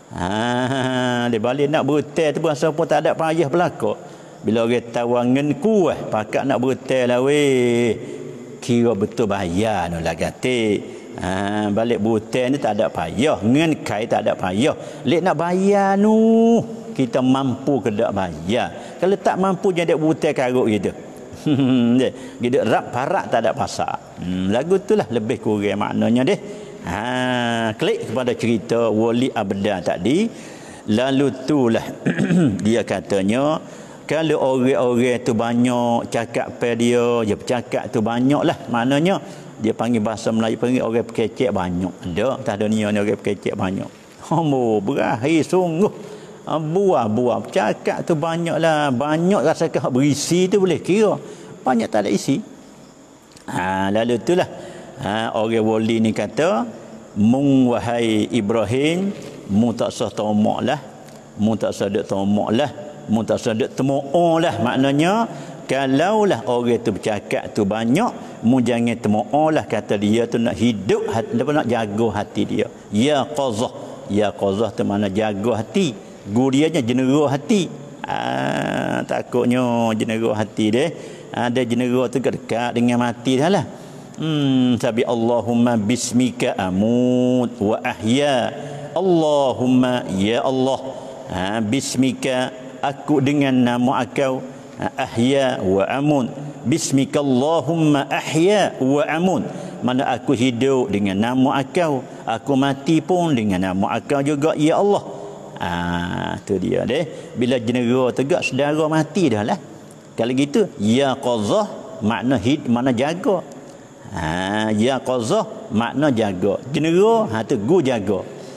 Ha, dia balik nak butai tu rasa pun tak ada payah belaka. Bila orang tawangan kuat pakak nak butai lah weh. Kira betul bayar no lah kata. Ha, balik butai ni tak ada payah, ngen kai tak ada payah. Lek nak bayar nu kita mampu ke tak bayar. Kalau tak mampu jadi butai karuk gitu. Dia gitu rap parak tak ada pasal. Hmm, lagu itulah lebih kurang maknanya deh. Ha, klik kepada cerita Wali Abda tadi. Lalu itulah dia katanya kalau orang-orang tu banyak cakap pada dia, dia bercakap tu banyak lah. Maknanya dia panggil bahasa Melayu panggil orang pekecek banyak. Ada tak ada ni orang pekecek banyak. Homo berakhir sungguh. Buah-buah cakap tu banyak lah. Banyak rasa kau berisi tu boleh kira. Banyak tak ada isi. Ha, lalu itulah ha, orang wali ni kata, mung wahai Ibrahim, mu tak sah tamak lah. Mu tak sah dek tamak lah. Mu tak sah dek temo'o lah. Maknanya kalaulah orang tu bercakap tu banyak, mu jangan temo'o lah. Kata dia tu nak hidup hati, nak jaga hati dia. Ya qazah. Ya qazah tu mana jaga hati. Gurianya jenera hati. Ah, takutnya jenera hati dia. Ada jenera tu dekat dengan mati dah lah. Hmm, sabi Allahumma bismika amut wa ahya. Allahumma ya Allah. Ha, bismika aku dengan nama Engkau ahya wa amun. Bismika Allahumma ahya wa amun. Mana aku hidup dengan nama Engkau, aku mati pun dengan nama Engkau juga ya Allah. Ah, tu dia deh. Bila jenera tegak saudara mati dah lah. Kalau gitu ya qazah makna hid makna jaga. Ha, ya qazah makna jaga. Jenera ha tu gu jaga.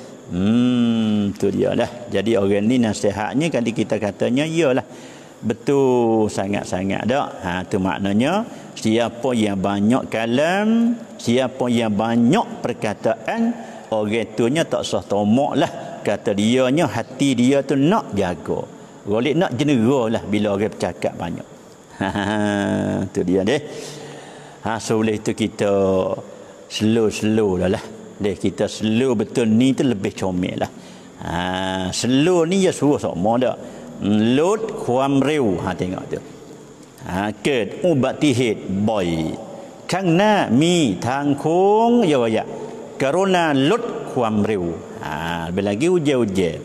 Hmm, tu dia dah. Jadi orang ni nasihatnya kalau kita katanya iyalah betul sangat-sangat dak. Ha tu maknanya siapa yang banyak kalam, siapa yang banyak perkataan, orang tunya tak sah tamak lah. Kata dianya hati dia tu nak jaga. Golek nak jenera lah bila orang bercakap banyak. Ha tu dia deh. Ha soleh tu kita slow-slow lah lah. Deh kita slow betul ni tu lebih comel lah. Ha slow ni ya suruh sama dak. Load kuam riu. Ha tengok tu. Ha ket ubat tihid boy. Kang na mi thang khung ya ya. Karuna lod kuam riu. Ha lebih lagi uje-uje.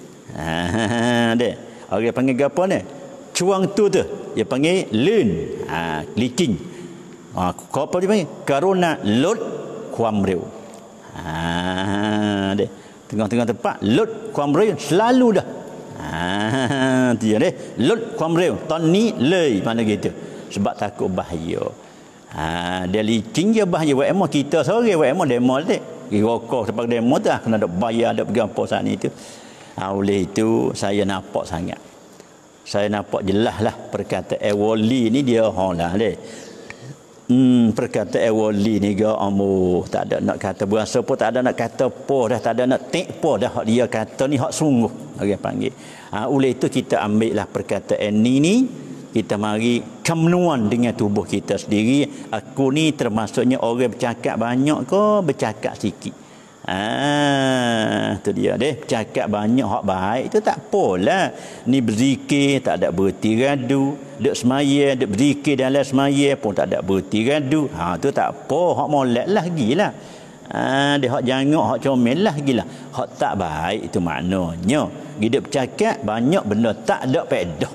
Ha deh. Orang panggil apa ni? Cuang tu tu. Dia panggil lun. Ha licin. Ha apa dia panggil? Karuna lod kuam riu. Ha deh. Tengah-tengah tempat lutความเร็ว selalu dah. Ha tu dia deh. Lut ความเร็ว ton ni lei mana gitu. Sebab takut bahaya. Ha dia licin je bahaya wa emo kita sore wa emo demo dek. Pergi rokok sebab demo tu kena ada bayar ada pergi apa saat ni tu. Ha oleh itu saya nampak sangat. Saya nampak jelas lah perkataan wali ni dia ha lah deh. Hmm, perkataan wali ni ga amu tak ada nak kata berasa pun tak ada nak kata apa dah tak ada nak tek apa dah hak dia kata ni hak sungguh orang panggil. Ha oleh itu kita ambil lah perkataan ni ni kita mari kemenuan dengan tubuh kita sendiri. Aku ni termasuknya orang bercakap banyak ke bercakap sikit. Ah, tu dia deh. Cakap banyak hak baik tu tak apalah. Ni berzikir tak ada berhenti radu, duk semaya, duk berzikir dalam semaya pun tak ada berhenti radu. Ha tu tak apa, hak molek lah gilah. Ah, dia hak jangok, hak comel lah gilah. Hak tak baik itu maknanya. Hidup bercakap banyak benda tak ada faedah.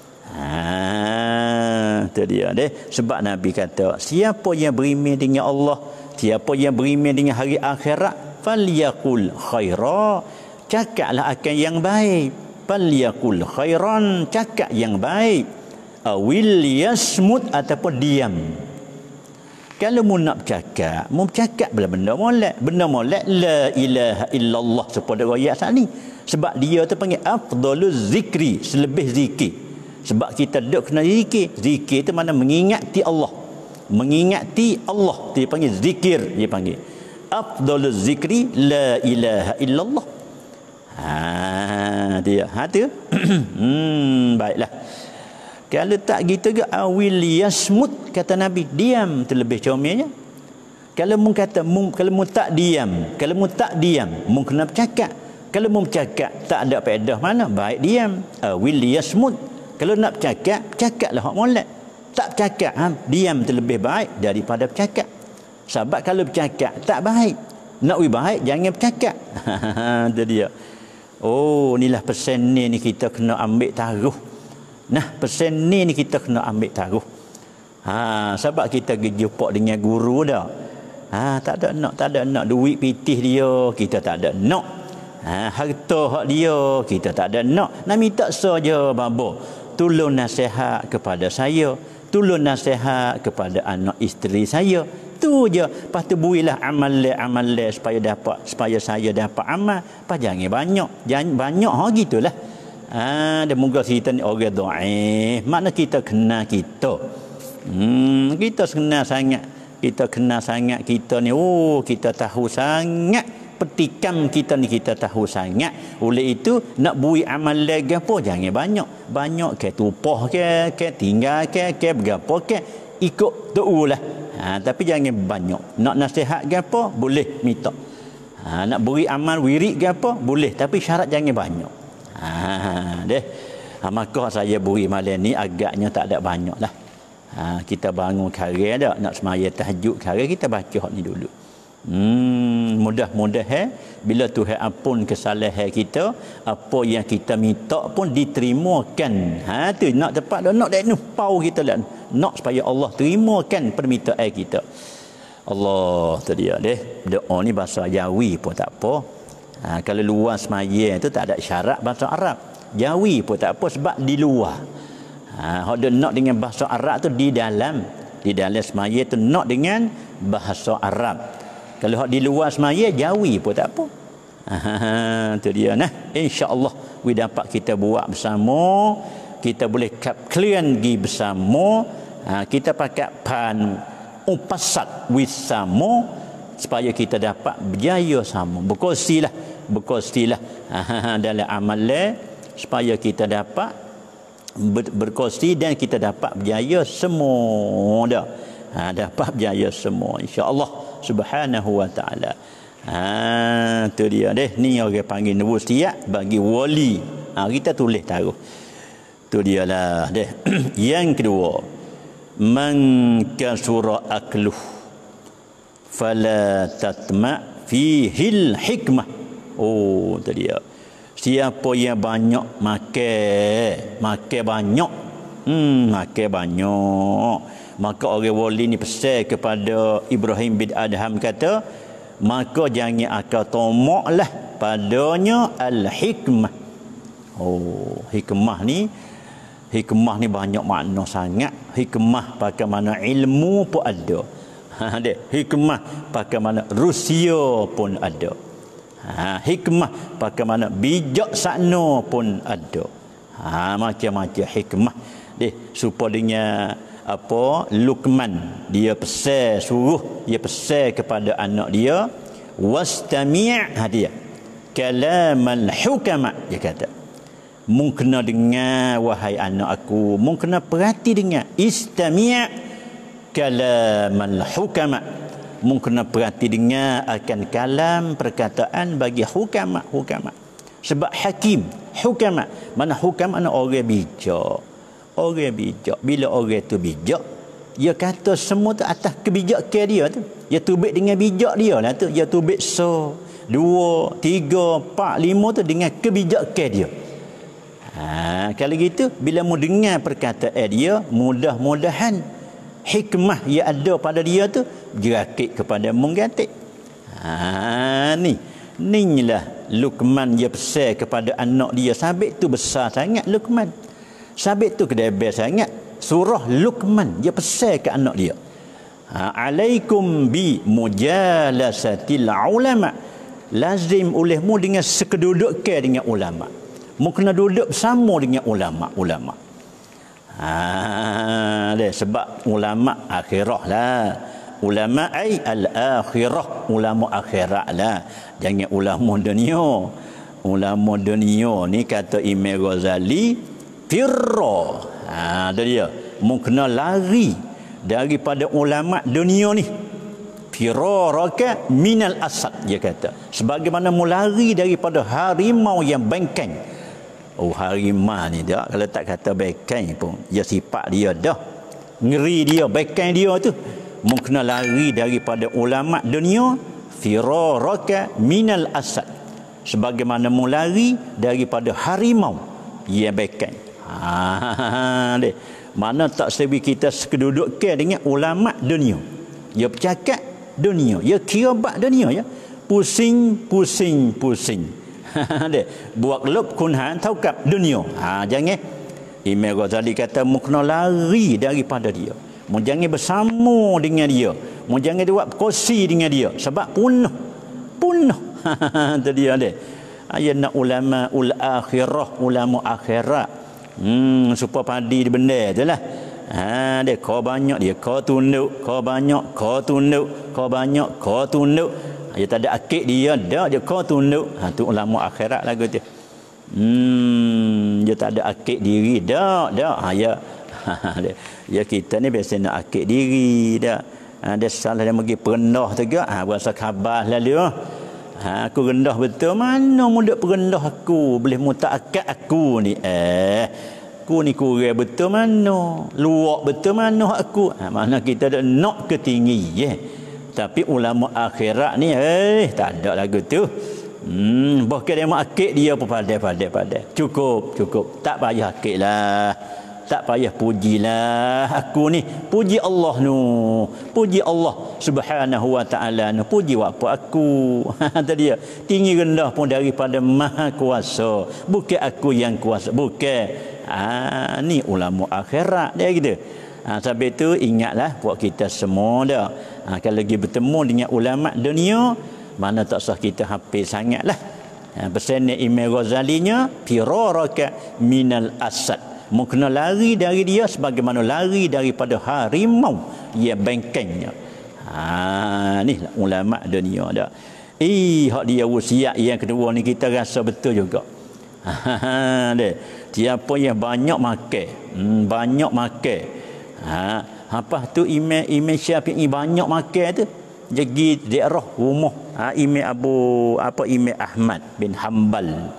Ah, tu dia deh. Sebab Nabi kata, siapa yang beriman dengan Allah, siapa yang beriman dengan hari akhirat, falyaqul khaira, cakaplah akan yang baik. Falyaqul khairan, cakap yang baik. Awil yasmut, ataupun diam. Kalau mu nak bercakap, mu bercakap bela benda molek. Benda molek la ilaha illallah sepada ayat saat ni. Sebab dia tu panggil afdaluz zikri, selebih zikir. Sebab kita duk kena zikir. Zikir tu mana mengingati Allah. Mengingati Allah, dia panggil zikir, dia panggil afdaluz zikri la ilaha illallah. Ha dia ha tu. hmm baiklah. Kalau tak gitu ke awil yasmut, kata Nabi, diam terlebih comelnya. Kalau mu kata mu, kalau mu tak diam, kalau mu tak diam, mu kena bercakap. Kalau mu bercakap tak ada faedah mana, baik diam. Awil yasmut. Kalau nak bercakap, cakaplah hak molek. Tak bercakap, ha, diam terlebih baik daripada bercakap. Sebab kalau bercakap tak baik. Nak lebih baik jangan bercakap. Itu dia. Oh, inilah pesan ni, ni kita kena ambil taruh. Nah, pesan ni ni kita kena ambil taruh. Ha, sebab kita pergi jumpa dengan guru dah. Ha, tak ada nak, tak ada nak duit pitih dia, kita tak ada nak. Ha, harta hak dia, kita tak ada nak. Nak minta saja babo. Tolong nasihat kepada saya. Tolong nasihat kepada anak isteri saya. Tu je. Lepas tu builah amal-amal supaya dapat, supaya saya dapat amal. Pas jangan banyak. Jangan banyak ha gitulah. Ah, dan moga kita ni orang dhaif. Makna kita kenal kita. Hmm, kita kenal sangat. Kita kenal sangat kita ni. Oh, kita tahu sangat. Petikam kita ni kita tahu sangat. Oleh itu nak bui amal lagi apa jangan banyak. Banyak ke tupah ke, ke tinggal ke, ke berapa ke, ikut tu lah. Ha, tapi jangan banyak. Nak nasihat ke apa boleh minta. Ha, nak beri amal wirid ke apa boleh, tapi syarat jangan banyak. Ha, deh. Ha, maka saya beri malam ni agaknya tak ada banyak lah. Ha, kita bangun kari ada nak semaya tahajud kari kita baca hak ni dulu. Hmm, mudah-mudahan bila Tuhan ampun kesalahan kita, apa yang kita minta pun diterimakan. Ha tu nak tepat dah, nak dak nu pau kita lah. Nak supaya Allah terimakan permintaan kita. Allah tu dia deh. Doa ni bahasa Jawi pun tak apa. Ha, kalau luar semaya tu tak ada syarat bahasa Arab. Jawi pun tak apa sebab di luar. Ha, hak dia nak dengan bahasa Arab tu di dalam. Di dalam semaya tu nak dengan bahasa Arab. Kalau hak di luar semaya Jawi pun tak apa. Ha, tu dia nah. Insya-Allah we dapat kita buat bersama, kita boleh kap clear gi bersama. Ha, kita pakai pan upasak wisamo supaya kita dapat berjaya sama. Berkongsilah, berkongsilah ha, dalam amal supaya kita dapat ber, berkongsi dan kita dapat berjaya semua dah. Ha, dapat berjaya semua insya-Allah subhanahu wa ta'ala. Ha, tu dia deh. Ni orang panggil nubuwiyat bagi wali. Ha, kita tulis taruh. Tu dia lah deh. Yang kedua, man kasura akluh fala tatma fihil hikmah. Oh, tu dia. Siapa yang banyak makan, makan banyak. Hmm, makan banyak. Maka orang wali ni pesan kepada Ibrahim bin Adham kata, maka jangan akal tomoklah padanya al-hikmah. Oh, hikmah ni hikmah ni banyak makna sangat. Hikmah pakai mana ilmu pun ada. Ha dek, hikmah pakai mana rusia pun ada. Ha, hikmah pakai mana bijaksana pun ada. Ha, macam-macam hikmah. Deh, supaya dengan apa Luqman dia pesan suruh dia pesan kepada anak dia wastami' hadiah kalamal hukama, dia kata mung kena dengar wahai anak aku, mung kena perhati dengar istami' kalamal hukama, mung kena perhati dengar akan kalam perkataan bagi hukama hukama sebab hakim hukama mana hukama mana orang bijak. Orang bijak, bila orang tu bijak, dia kata semua tu atas kebijakan dia tu. Dia tubik dengan bijak dia lah tu. Dia tubik so, dua, tiga, empat, lima tu dengan kebijakan dia. Ha, kalau gitu, bila mu dengar perkataan dia, mudah-mudahan hikmah yang ada pada dia tu jerakit kepada menggantik. Ha, ni. Ni lah Luqman dia pesan kepada anak dia. Sabit tu besar sangat Luqman. Sabit tu kedebel sangat. Surah Luqman dia pesan ke anak dia. Ha, alaikum bi mujalasatil ulama. Lazim olehmu dengan sekedudukan dengan ulama. Mu kena duduk bersama dengan ulama-ulama. Ha, deh, sebab ulama akhirah lah. Ulama ai al-akhirah, ulama akhirat lah. Jangan ulama dunia. Ulama dunia ni kata Imam Ghazali firra. Ha, tu dia. Mu kena lari daripada ulama dunia ni. Firaraka minal asad, dia kata. Sebagaimana mu lari daripada harimau yang bengkeng. Oh, harimau ni dah kalau tak kata bengkeng pun, dia sifat dia dah. Ngeri dia, bengkeng dia tu. Mu kena lari daripada ulama dunia, firaraka minal asad. Sebagaimana mu lari daripada harimau yang bengkeng. Ha, deh. Mana tak sebi kita sekedudukan dengan ulama dunia. Dia bercakap dunia, dia kira bab dunia ya. Pusing, pusing, pusing. Deh. Buat lub kunhan taukab dunia. Ha, jangan. Imam Ghazali kata mu kena lari daripada dia. Mu jangan bersama dengan dia. Mu jangan buat kursi dengan dia sebab punah. Punah. Itu dia deh. Ayat ulama ul akhirah, ulama akhirat. Hmm, supaya padi di benda tu lah. Ha, dia kau banyak dia kau tunduk, kau banyak kau tunduk, kau banyak kau tunduk. Dia tak ada akid dia dah dia kau tunduk. Ha, tu ulama akhirat lagu tu. Hmm, dia tak ada akid diri dah dah. Ha, ya. dia, ya kita ni biasa nak akid diri dah. Ha, dia salah dia pergi perendah tu ke. Ha, berasa khabar lalu. Ha, aku rendah betul. Mana mudah perendah aku? Boleh mutak akad aku ni. Eh, aku ni kurang betul mana? Luak betul mana aku? Ha, mana kita dah nak ketinggi. Eh. Tapi ulama akhirat ni, eh, tak ada lagu tu. Hmm, bahkan dia mak akid dia pun pandai-pandai-pandai. Cukup, cukup. Tak payah akid lah. Tak payah pujilah aku ni. Puji Allah nu. Puji Allah Subhanahu wa taala nu. Puji apa aku. Itu dia. Tinggi rendah pun daripada Maha Kuasa. Bukan aku yang kuasa. Bukan. Ah, ni ulama akhirat dia gitu. Ah, sebab itu ingatlah buat kita semua dah. Ah, kalau lagi bertemu dengan ulama dunia, mana tak sah kita hampir sangatlah. Ah, pesan Imam Ghazalinya firaraka minal asad. Mu kena lari dari dia sebagaimana lari daripada harimau yang bengkengnya. Ha, ni lah ulama dunia dah. Eh, hak dia wasiat yang kedua ni kita rasa betul juga. Ha, deh. Siapa yang banyak makan, hmm, banyak makan. Ha, apa tu Imam Imam Syafi'i banyak makan tu. Jadi daerah rumah ha, Imam Abu apa Imam Ahmad bin Hanbal.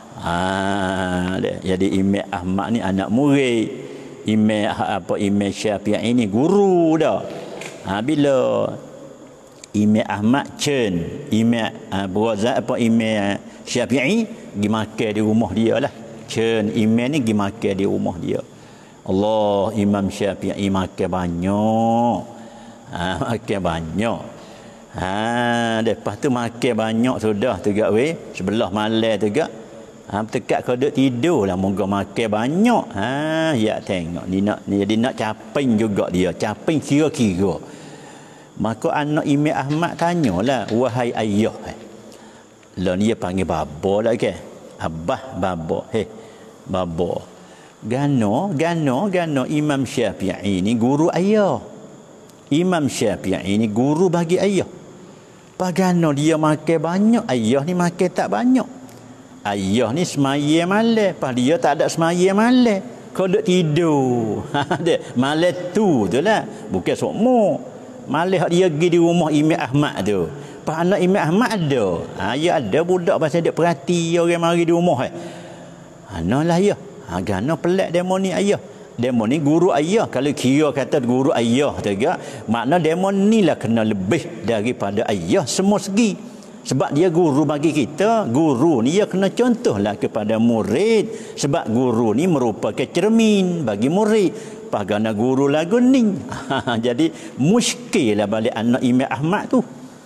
Ha, jadi Imam Ahmad ni anak murid Imam apa Imam Syafi'i ni guru dah. Ha, bila Imam Ahmad cen Imam uh, berazat apa Imam Syafi'i pergi makan di rumah dia lah. Cen Imam ni pergi makan di rumah dia. Allah, Imam Syafi'i makan banyak. Ha, makan banyak. Ha, lepas tu makan banyak sudah tu gak weh, sebelah malam tu gak. Ha, tekat kau duk tidur lah moga makan banyak. Ha, ya tengok ni nak ni jadi nak caping juga dia, caping kira-kira. Maka anak Imam Ahmad tanyalah, wahai ayah. Lah ni dia panggil baba lah ke? Abah baba. Heh, baba. Gano, gano, gano Imam Syafi'i ni guru ayah. Imam Syafi'i ni guru bagi ayah. Pagano dia makan banyak, ayah ni makan tak banyak. Ayah ni semaya malam, pas dia tak ada semaya malam. Kau duk tidur. Dia malam tu tu lah. Bukan sokmo. Malam dia pergi di rumah Imam Ahmad tu. Pas anak Imam Ahmad ada. Ha, ya ada budak pasal dia perhati orang mari di rumah. Eh. Analah ayah. Ha, gana pelik demo ni ayah. Demo ni guru ayah. Kalau kira kata guru ayah juga, makna demo ni lah kena lebih daripada ayah semua segi. Sebab dia guru bagi kita. Guru ni dia kena contohlah kepada murid. Sebab guru ni merupakan cermin bagi murid. Pagana guru lagu ni. Jadi muskil lah balik anak Imam Ahmad tu.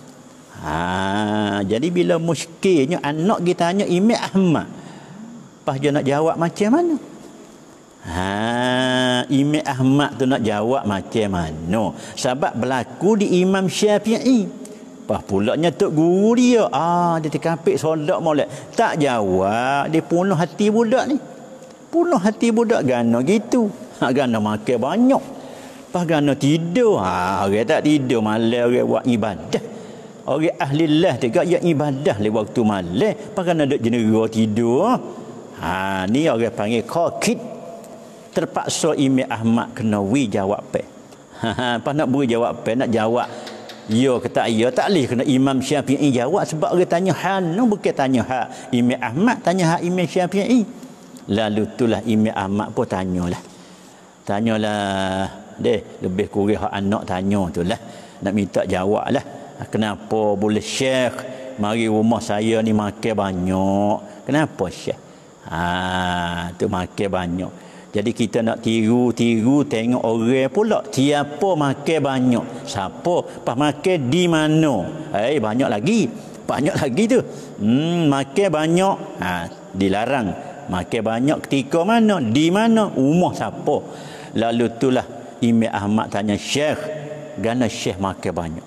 Ha, jadi bila muskilnya anak kita tanya Imam Ahmad, pas dia nak jawab macam mana? Ha, Imam Ahmad tu nak jawab macam mana? Sebab berlaku di Imam Syafi'i. Pas pulaknya tok guru dia, ah dia terkapik sodak molek. Tak jawab, dia punuh hati budak ni. Punuh hati budak gana gitu. Ha, gana makan banyak. Pas gana tidur, ha orang tak tidur malam orang buat ibadah. Orang ahli Allah juga yang ibadah le waktu malam. Pas gana duk jenera tidur. Ha ni orang panggil qaqid. Terpaksa Imam Ahmad kena wi jawab pe. Ha, pas nak beri jawab pe, nak jawab ya ke tak ya, tak leh kena Imam Syafi'i jawab sebab orang tanya han, bukan tanya hak Imam Ahmad, tanya hak Imam Syafi'i. Lalu itulah Imam Ahmad pun tanyalah. Tanyalah, deh lebih kurang hak anak tanya itulah. Nak minta jawab lah. Kenapa boleh Syekh mari rumah saya ni makan banyak? Kenapa Syekh? Ha, tu makan banyak. Jadi kita nak tiru-tiru tengok orang pula. Siapa makan banyak? Siapa? Pas makan di mana? Eh, banyak lagi. Banyak lagi tu. Hmm, makan banyak. Ha, dilarang. Makan banyak ketika mana? Di mana? Rumah siapa? Lalu itulah Imam Ahmad tanya Syekh. Gana Syekh makan banyak?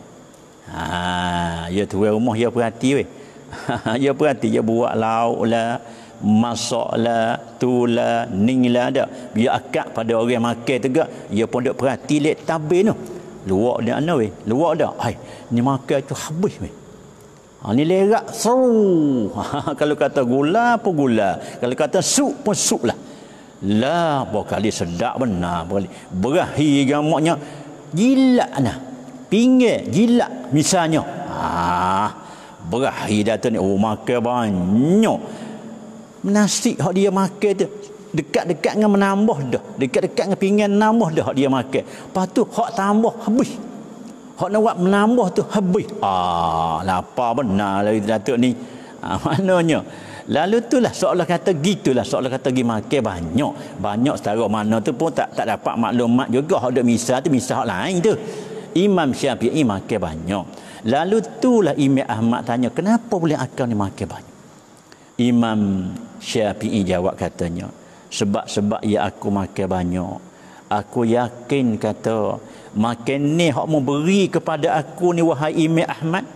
Ha, ya tu rumah dia perhati weh. Dia perhati, dia buat lauk lah, masaklah, tulah, ninglah dak. Biar akak pada orang makan tegak, dia pun dak perhati lek tabir tu. Luak dak ana weh, luak dak. Hai, ni makan tu habis weh. Ha, ni lerak seru. Kalau kata gula apa gula, kalau kata sup pun sup lah. Lah, berkali sedap benar berkali. Berahi gamaknya gila nah. Pinggir gila misalnya. Ah, berahi dah tu ni, oh makan banyak. Nasi hak dia makan tu dekat-dekat dengan menambah dah, dekat-dekat dengan pinggan nambah dah hak dia makan. Lepas tu hak tambah habis, hak nak buat menambah tu habis. Ah, lapar benar lagi datuk ni. Ah, maknanya lalu itulah seolah kata gitulah, seolah kata pergi makan banyak. Banyak setara mana tu pun tak tak dapat maklumat juga. Hak dak misal tu misal hak lain tu. Imam Syafi'i makan banyak. Lalu itulah Imam Ahmad tanya, kenapa boleh akal ni makan banyak? Imam Syafi'i jawab katanya, sebab-sebab ya aku makan banyak, aku yakin kata makan ni hak mau beri kepada aku ni wahai Imam Ahmad.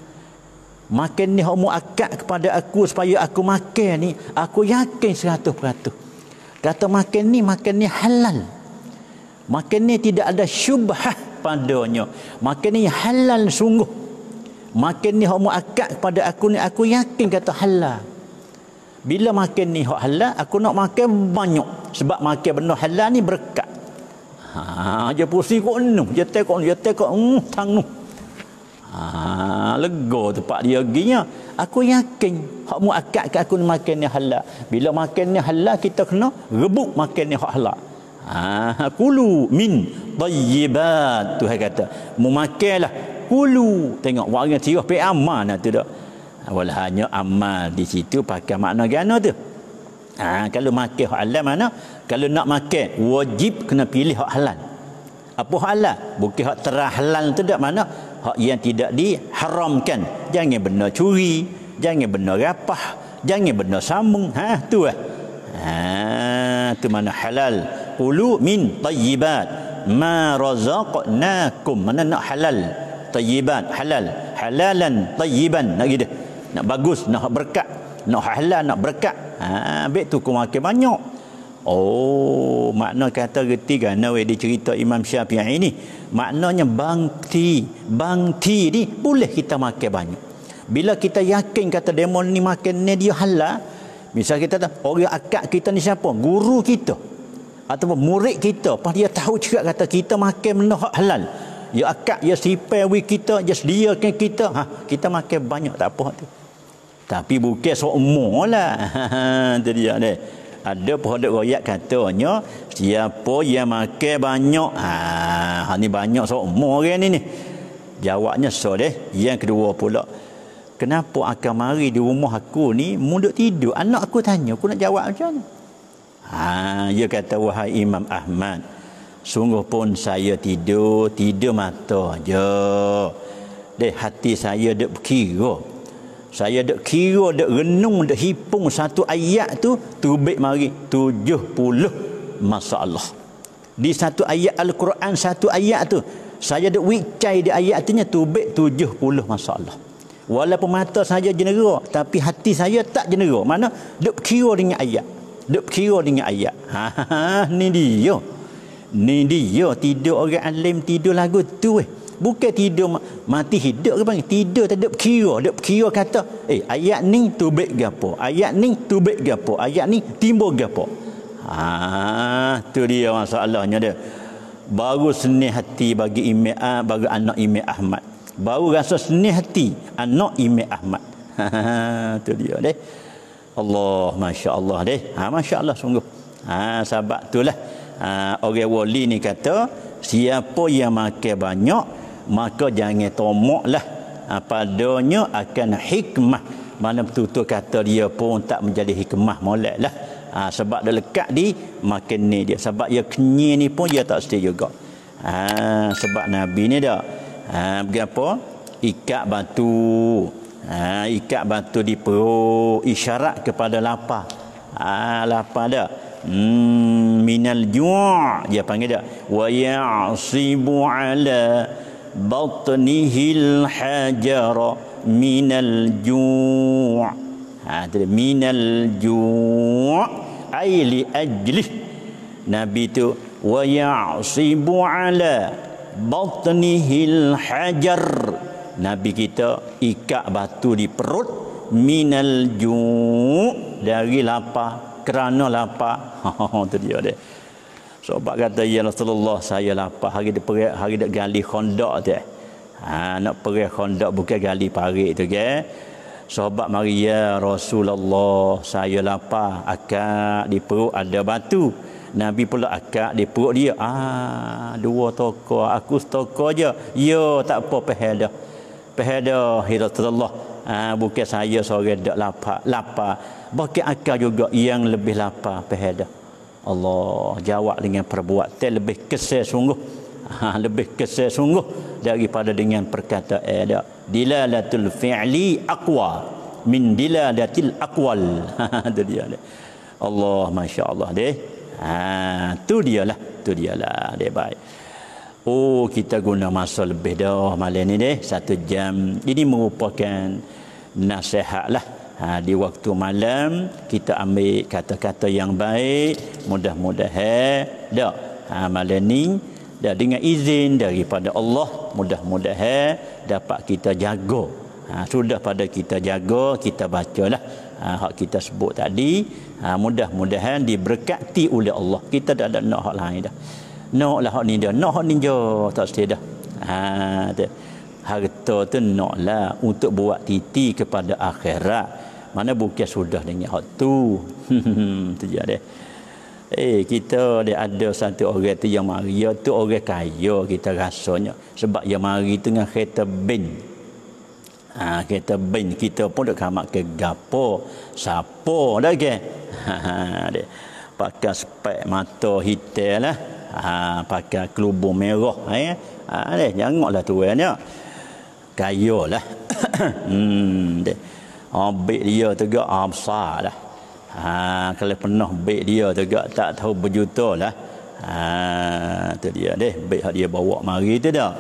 Makan ni hak mau akad kepada aku supaya aku makan ni, aku yakin seratus peratus. Kata makan ni, makan ni halal. Makan ni tidak ada syubhah padanya. Makan ni halal sungguh. Makan ni hak mau akad kepada aku ni, aku yakin kata halal. Bila makan ni hak halal, aku nak makan banyak. Sebab makan benda halal ni berkat. Ha, dia pusing kok nu, dia tekok, dia tekok, hmm, tang nu. Ha, lega tempat dia ginya. Aku yakin hak mu akad ke aku ni makan ni halal. Bila makan ni halal, kita kena rebut makan ni hak halal. Ha, kulu min tayyibat, Tuhan kata. Mu makanlah, kulu. Tengok orang tirah pe aman tu dak. Awal hanya amal di situ pakai makna gana tu. Ha, kalau makan hak halal mana? Kalau nak makan wajib kena pilih hak halal. Apa halal? Bukan hak terang halal tu dak mana? Hak yang tidak diharamkan. Jangan benar curi, jangan benar rapah, jangan benar sambung. Ha tu ah. Ha tu mana halal. Qulu min tayyibat ma razaqnakum. Mana nak halal? Tayyibat, halal. Halalan tayyiban. Nak gitu. Nak bagus, nak berkat. Nak halal, nak berkat. Ha, baik tu kau makan banyak. Oh, makna kata reti kerana we dicerita Imam Syafi'i ni. Maknanya bangti, bangti ni boleh kita makan banyak. Bila kita yakin kata demo ni makan ni dia halal, misal kita tahu orang akak kita ni siapa? Guru kita. Ataupun murid kita. Pas dia tahu cakap kata kita makan benda halal. Ya akak, ya sipai wi kita, ya sediakan kita. Ha, kita makan banyak tak apa tu. Tapi bukan seumur lah. Itu dia ni. Ada produk royak katanya siapa yang makan banyak, ha, ha ni banyak seumur orang ni ni. Jawabnya so deh. Yang kedua pula, kenapa akan mari di rumah aku ni munduk tidur? Anak aku tanya, aku nak jawab macam mana? Ha, dia kata wahai Imam Ahmad, sungguh pun saya tidur, tidur mata je. Deh hati saya dak berkira. Saya dak kira, dak renung, dak hipung satu ayat tu tubik mari tujuh puluh masalah. Di satu ayat Al-Quran, satu ayat tu saya dak wicai di ayat tu nya tubik tujuh puluh masalah. Walaupun mata saya jenera, tapi hati saya tak jenera. Mana dak kira dengan ayat. Dak kira dengan ayat. Ha, ha, ha ni dia. Ni dia tidur orang alim tidur lagu tu eh. Bukan tidur mati hidup ke bang. Tidur tak ada kira. Tak kira kata eh ayat ni tubik gapo, ayat ni tubik gapo, ayat ni timbul gapo. Ha tu dia masalahnya dia. Baru senih hati bagi Imam ah, bagi anak Imam Ahmad. Baru rasa senih hati anak Imam Ahmad. Ha tu dia deh. Allah masya-Allah deh. Ha masya-Allah sungguh. Ha sebab itulah ha, orang wali ni kata siapa yang makan banyak maka jangan tomoklah ha, padanya akan hikmah. Mana betul-betul kata dia pun tak menjadi hikmah molek lah. Ha, sebab dia lekat di makan ni dia. Sebab dia kenyir ni pun dia tak setia juga. Ha, sebab Nabi ni dah ha, berapa? Ikat batu. Ha, ikat batu di perut. Isyarat kepada lapar. Ha, lapar dah. Hmm, minal ju' dia panggil dah. Wa ya'sibu ala batnihil hajara minal ju' ha tu minal ju' ai li ajli Nabi tu wa ya'sibu ala batnihil hajar. Nabi kita ikat batu di perut minal ju' dari lapar, kerana lapar. Ha tu dia dia. Sahabat kata ya Rasulullah saya lapar hari dak perih hari dak gali khandak tu. Ha nak perih khandak bukan gali parit tu ke. Sahabat mari ya Rasulullah saya lapar akak di perut ada batu. Nabi pula akak di perut dia. Ah dua toko aku setoko je. Ya tak apa peh dah. Peh dah ya Rasulullah. Ha bukan saya seorang dak lapar lapar. Bahkan akak juga yang lebih lapar peh dah. Allah jawab dengan perbuatan lebih kesal sungguh. Ha, lebih kesal sungguh daripada dengan perkataan ada. Dilalatul fi'li aqwa min dilalatil aqwal. Ha tu dia dia. Allah masya-Allah deh. Ha tu dialah, tu dialah dia baik. Oh kita guna masa lebih dah malam ni deh satu jam. Ini merupakan nasihatlah. Ha, di waktu malam kita ambil kata-kata yang baik, mudah-mudahan dak ha, malam ni dak dengan izin daripada Allah, mudah-mudahan dapat kita jaga. Ha, sudah pada kita jaga, kita bacalah ha, hak kita sebut tadi. Ha, mudah-mudahan diberkati oleh Allah. Kita tak ada nak hak lain dah. Nak lah hak ni dah, nak hak ni je tak sedia dah. Ha tu. Harta tu naklah untuk buat titi kepada akhirat. Mana bukan sudah dengan hak tu. Tu je deh. Eh kita dia ada satu orang tu yang mari tu orang kaya kita rasanya sebab yang mari tu dengan kereta bin. Ha kereta bin kita pun dak kamak ke gapo siapa dah ke. Ha deh. Pakai spek mata hitam lah. Ha, pakai kelubung merah. Eh? Ha, deh, janganlah tuannya. Kaya lah. hmm, deh. Oh, beg dia tegak ah, besar lah. Ha, kalau pernah beg dia tegak tak tahu berjuta lah. Ha, tu dia deh. Beg dia bawa mari tu dah.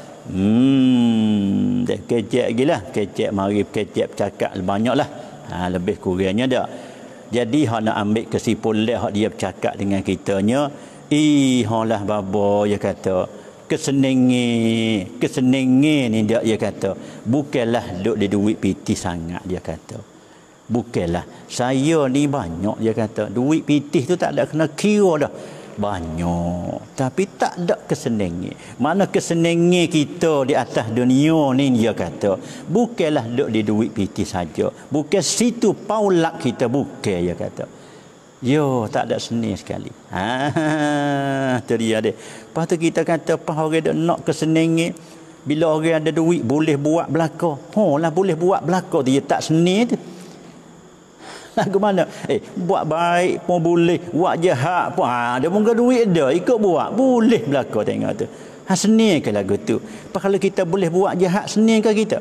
Hmm, deh kecek lagi lah. Kecek mari kecek cakap banyak lah. Ha, lebih kurangnya dah. Jadi hak nak ambil kesimpulan hak dia bercakap dengan kitanya, ih halah baba dia kata, kesenengi, kesenengi ni dia dia kata, bukanlah duk di duit piti sangat dia kata. Bukanlah saya ni banyak dia kata, duit pitih tu tak ada kena kira dah. Banyak tapi tak ada kesenengi. Mana kesenengi kita di atas dunia ni dia kata, bukanlah duk di duit piti saja. Bukan situ paulak kita, bukan dia kata. Yo, tak ada seni sekali. Ha, tu dia dia. Lepas tu kita kata apa orang dak nak kesenengi. Bila orang ada duit boleh buat belaka. Oh lah boleh buat belaka, dia tak seni tu. Lagu mana? Eh, buat baik pun boleh, buat jahat pun. Ha, dia muka duit dah, ikut buat. Boleh belaka tengok tu. Ha, seni ke lagu tu? Apa kalau kita boleh buat jahat, seni ke kita?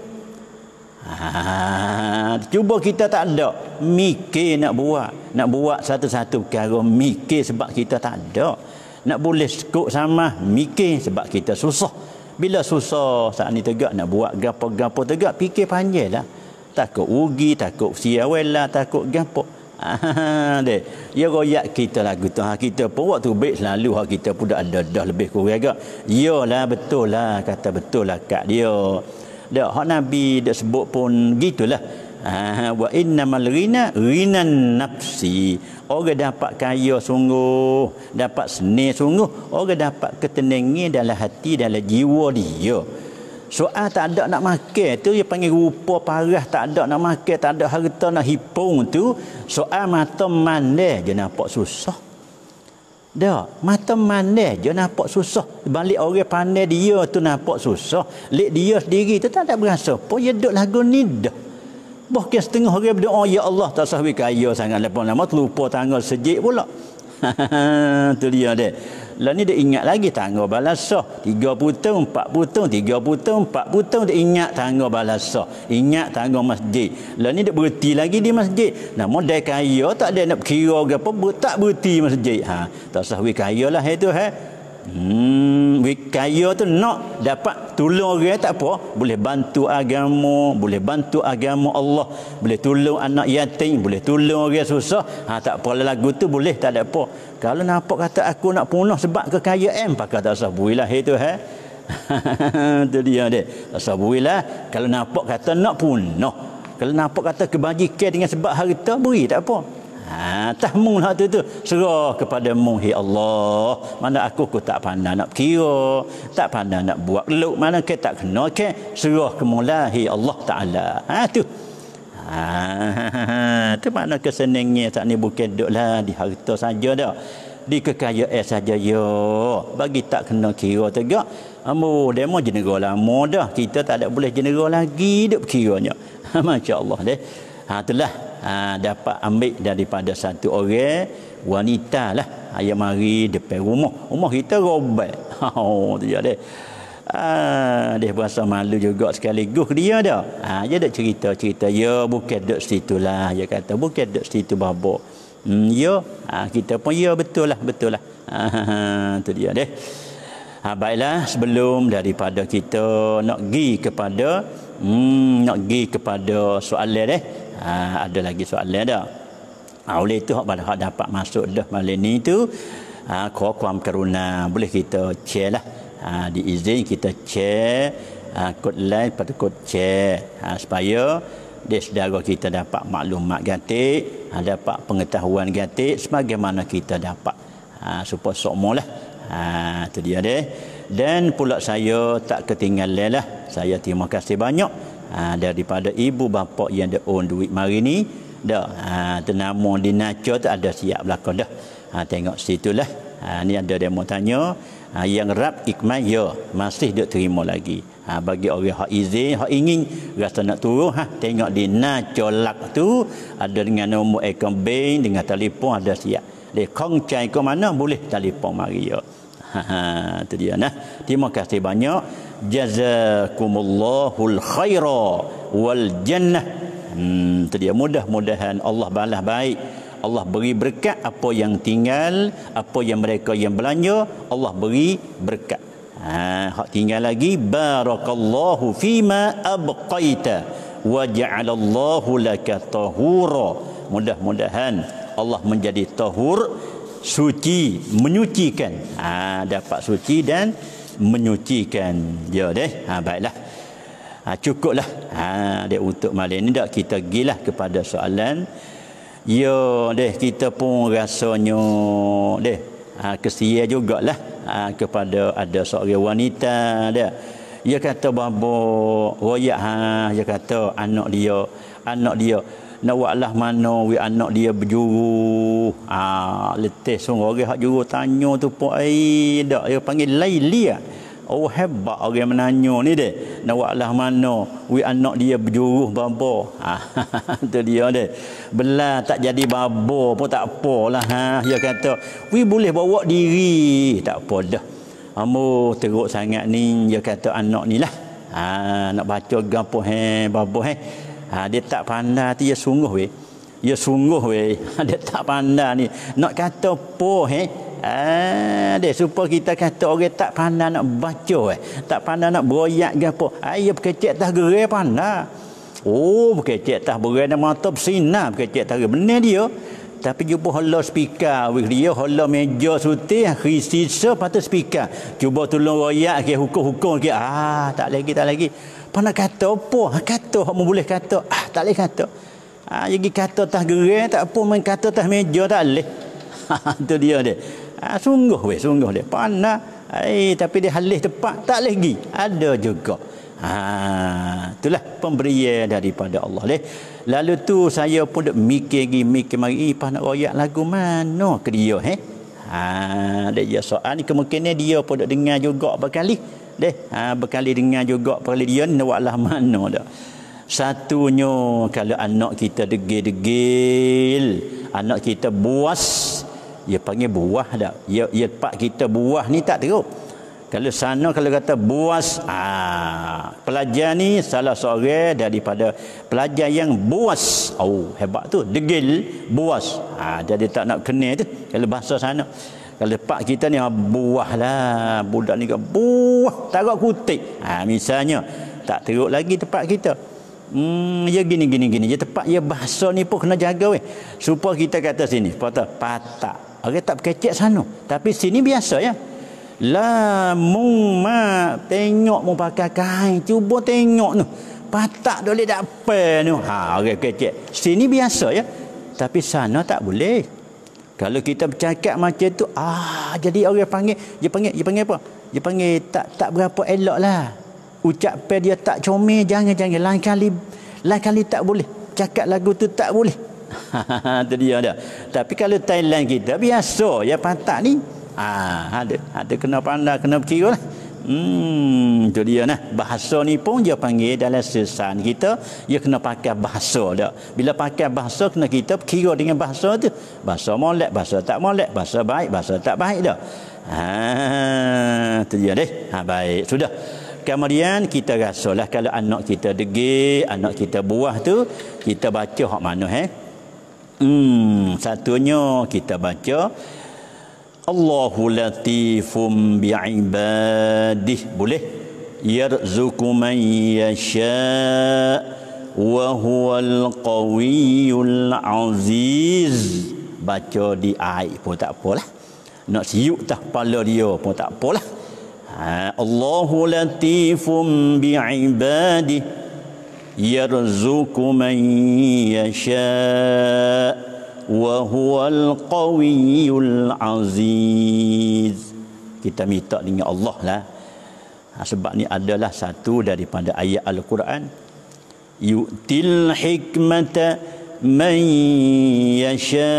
Ha, cuba kita tak ada mikir nak buat. Nak buat satu-satu perkara, mikir sebab kita tak ada. Nak boleh sekut sama, mikir sebab kita susah. Bila susah saat ni tegak nak buat gapo-gapo tegak, fikir panjang lah. Takut rugi, takut siawela, takut gapo. Ah, deh. Ya royak kita lagu tu. Ha, kita pun waktu baik selalu hak kita pun dah ada dah lebih kurang agak. Yalah betul lah, kata betul lah kat dia. Dak hak Nabi dak sebut pun gitulah. Ha, wa innamal ghina ghinan nafsi. Orang dapat kaya sungguh, dapat seni sungguh, orang dapat ketenangan dalam hati, dalam jiwa dia. Soal tak ada nak makan tu dia panggil rupa parah, tak ada nak makan, tak ada harta nak hipung tu, soal mata mandai je nampak susah. Dah, mata mandai je nampak susah. Balik orang pandai dia tu nampak susah. Lek dia sendiri tu tak ada berasa. Po dia duduk lagu ni dah. Bahkan setengah orang berdoa, ya Allah tak sahwi kaya sangat lepas lama terlupa tanggal sejik pula. Tu dia deh. Lah ni dia ingat lagi tanggal balasah tiga putang, empat putang, tiga putang, empat putang, dia ingat tanggal balasah, ingat tanggal masjid. Lah ni dia berhenti lagi di masjid. Namun dia kaya tak ada nak kira ke apa, tak berhenti masjid. Ha, tak sah we kaya lah itu ha. Hmm, we kaya tu nak dapat tolong orang tak apa, boleh bantu agama, boleh bantu agama Allah, boleh tolong anak yatim, boleh tolong orang susah. Ha, tak apa lagu tu boleh, tak ada apa. Kalau nampak kata aku nak punah sebab kekayaan, pakai tak sah builah itu ha. Tu dia dia. Tak sah builah kalau nampak kata nak punah. Kalau nampak kata kebajikan dengan sebab harta, beri tak apa. Ha, tahmun hak tu tu serah kepada Muhi Allah. Mana aku aku tak pandai nak kira, tak pandai nak buat luk, mana ke tak kena ke, serah ke Mulahi Allah Taala. Ha tu. Ha, tu makna kesenangan saat ni bukan duduklah di harta saja dah. Di kekayaan saja yo. Bagi tak kena kira tegak. Amu demo jenera lama dah. Kita tak ada boleh jenera lagi duk kiranya. Masya-Allah deh. Ha itulah. Ha, dapat ambil daripada satu orang wanita lah ayam mari depan rumah rumah kita robek. Oh tu dia deh. Ah, dia berasa malu juga sekaligus dia dah. Ah, dia dak cerita-cerita ya bukan duk situ lah, dia kata bukan duk situ babo. Hmm, ya, ah, kita pun ya betul lah, betul lah. Ah, tu dia deh. Ha, baiklah sebelum daripada kita nak pergi kepada hmm, nak pergi kepada soalan deh. Ha, ada lagi soalan dah. Ha, oleh itu hak pada hak dapat masuk dah malam ni tu, ha, kuam karuna boleh kita share lah. Ha, diizin kita share ha, kod live pada kod share ha, supaya dia saudara kita dapat maklumat gatik, ha, dapat pengetahuan gatik sebagaimana kita dapat. Ha, supaya semua lah. Ha, tu dia deh. Dan pula saya tak ketinggalan lah. Saya terima kasih banyak ha, daripada ibu bapa yang ada own duit mari ni dah. Ha, tenama di Naco tu ada siap belakang dah. Ha, tengok situlah. Ha, ni ada demo tanya. Ha, yang rap ikmal ya masih duk terima lagi. Ha, bagi orang hak izin, hak ingin rasa nak turun ha, tengok di Naco lak tu ada dengan nombor akaun bank dengan telefon ada siap. Dia kong cai ke mana boleh telefon mari ya. Ha, itu dia nah. Terima kasih banyak. Jazakumullahul khaira wal jannah. Hmm, itu dia. Mudah-mudahan Allah balas baik. Allah beri berkat apa yang tinggal, apa yang mereka yang belanja, Allah beri berkat. Ha, hak tinggal lagi, barakallahu fima abqaita wa ja'alallahu laka tahura. Mudah-mudahan Allah menjadi tahur, suci, menyucikan. Ha, dapat suci dan menyucikan. Ya deh. Ha, baiklah. Ha, cukuplah. Ha, dia untuk malam ni dak kita gilah kepada soalan. Ya deh, kita pun rasanya deh ha, kesia jugalah ha, kepada ada seorang wanita dia. Dia kata babo royak ha, dia kata anak dia, anak dia nak buatlah mana we anak dia berjuru. Ah ha, letih sungguh orang hak juru tanya tu pun ai dak dia panggil Lailia. Oh hebat orang menanya ni deh. Nak buatlah mana we anak dia berjuru babo. Ha tu dia deh. Belah tak jadi babo pun tak apalah ha. Dia kata, "We boleh bawa diri." Tak apa dah. Ambo teruk sangat ni, dia kata anak ni lah. Ha nak baca gapo he babo he. Ha dia tak pandai tu, dia sungguh we. Dia sungguh we. Dia tak pandai ni. Nak kata apa he? Ah, dia supaya kita kata orang tak pandai nak baca eh. Tak pandai nak beroyak ke apa. Ai berkecek tah gerai pandai. Oh, berkecek tah berai dan mata bersinar berkecek tah benar dia. Tapi jumpa hola speaker wik dia, hola meja sutih, khisi sepatu speaker. Cuba tolong royak ke hukum-hukum ke. Ah, tak lagi tak lagi. Pandai kata apa? Kata hak boleh kata. Ah, tak boleh kata. Ah, jadi kata tah gerai tak apa, main kata tah meja tak boleh. Itu dia dia. Ha, sungguh weh, sungguh dia pandai. Eh, tapi dia halih tepat tak lagi. Ada juga. Ha, itulah pemberian daripada Allah deh. Lalu tu saya pun duk mikir lagi, mikir mari pas nak royak lagu mana ke dia eh. Ha, dia soal ni kemungkinan dia pun duk dengar juga berkali. Deh, ha, berkali dengar juga berkali dia ni buatlah mana dah. Satunya kalau anak kita degil-degil, anak kita buas, dia panggil buah dak. Ya ya pak kita buah ni tak teruk. Kalau sana kalau kata buas, ah pelajar ni salah seorang daripada pelajar yang buas. Oh hebat tu, degil, buas. Ah jadi tak nak kena tu kalau bahasa sana. Kalau pak kita ni buah lah, budak ni ke buah tarak kutik. Ah misalnya tak teruk lagi tempat kita. Hmm ya gini gini gini. Ya tempat ya bahasa ni pun kena jaga weh. Supaya kita kata sini, patah patak. Orang tak berkecek sana. Tapi sini biasa ya. La mung ma tengok mu pakai kain. Cuba tengok tu. Patak boleh tak apa tu. Ha orang kecek. Sini biasa ya. Tapi sana tak boleh. Kalau kita bercakap macam tu, ah jadi orang panggil, dia panggil, dia panggil apa? Dia panggil tak tak berapa elok lah. Ucapan dia tak comel, jangan-jangan lain kali lain kali tak boleh. Cakap lagu tu tak boleh. Itu dia dah. Tapi kalau Thailand kita biasa ya patak ni. Ah ada ada kena pandai, kena berkira lah. Hmm itu dia nah. Bahasa ni pun dia panggil dalam sesan kita, dia kena pakai bahasa dak. Bila pakai bahasa kena kita berkira dengan bahasa tu. Bahasa molek, bahasa tak molek, bahasa baik, bahasa tak baik dak. Ha itu dia deh. Ha baik, sudah. Kemudian kita rasalah kalau anak kita degil, anak kita buah tu, kita baca hak mana eh? Hmm, satunya kita baca Allahu latifum bi'ibadih, boleh? Yarzuqu man yasha wa huwal qawiyyul aziz. Baca di air pun tak apalah. Nak siuk tah kepala dia pun tak apalah. Ha, Allahu latifum bi'ibadih yarzuqu man yasha wa huwal qawiyyul aziz. Kita minta dengan Allah lah. Ha, sebab ni adalah satu daripada ayat Al-Quran. Yu'til hikmata man yasha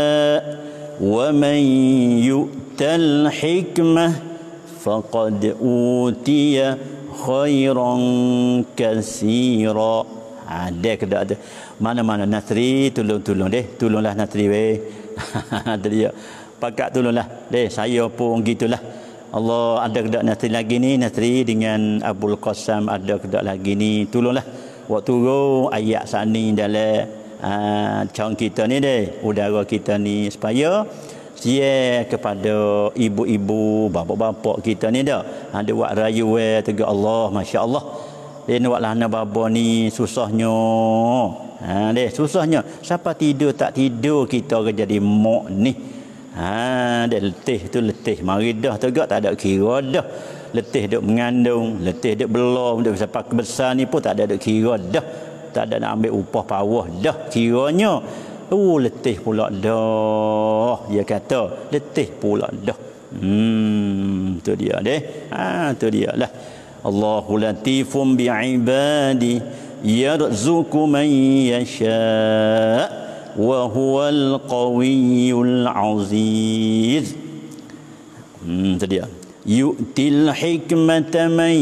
wa man yu'tal hikmah faqad utiya khairan katsira. Ada ke ada mana-mana Nasri tolong-tolong deh, tolonglah Nasri weh. Dia pakat tolonglah deh, saya pun gitulah. Allah ada kedak natri lagi ni, natri dengan Abul Qasim ada kedak lagi ni, tolonglah waktu turun ayat sani dalam uh, calon kita ni deh, udara kita ni supaya share kepada ibu-ibu, bapa-bapa kita ni dah. Ada buat rayu eh tegak Allah, masya-Allah. Dia nak lana baba ni susahnya. Ha deh susahnya. Siapa tidur tak tidur kita ke jadi mak ni. Ha deh letih tu letih. Mari dah tegak tak ada kira dah. Letih duk mengandung, letih duk belum, duk sampai besar ni pun tak ada duk kira dah. Tak ada nak ambil upah pawah dah kiranya. Oh letih pula dah. Dia kata letih pula dah. Hmm tu dia deh. Ha tu dia lah. Allahu latifum bi'ibadi yarzuqu man yasha wa huwal qawiyyul aziz. Hmm tu dia. Yu'til hikmata man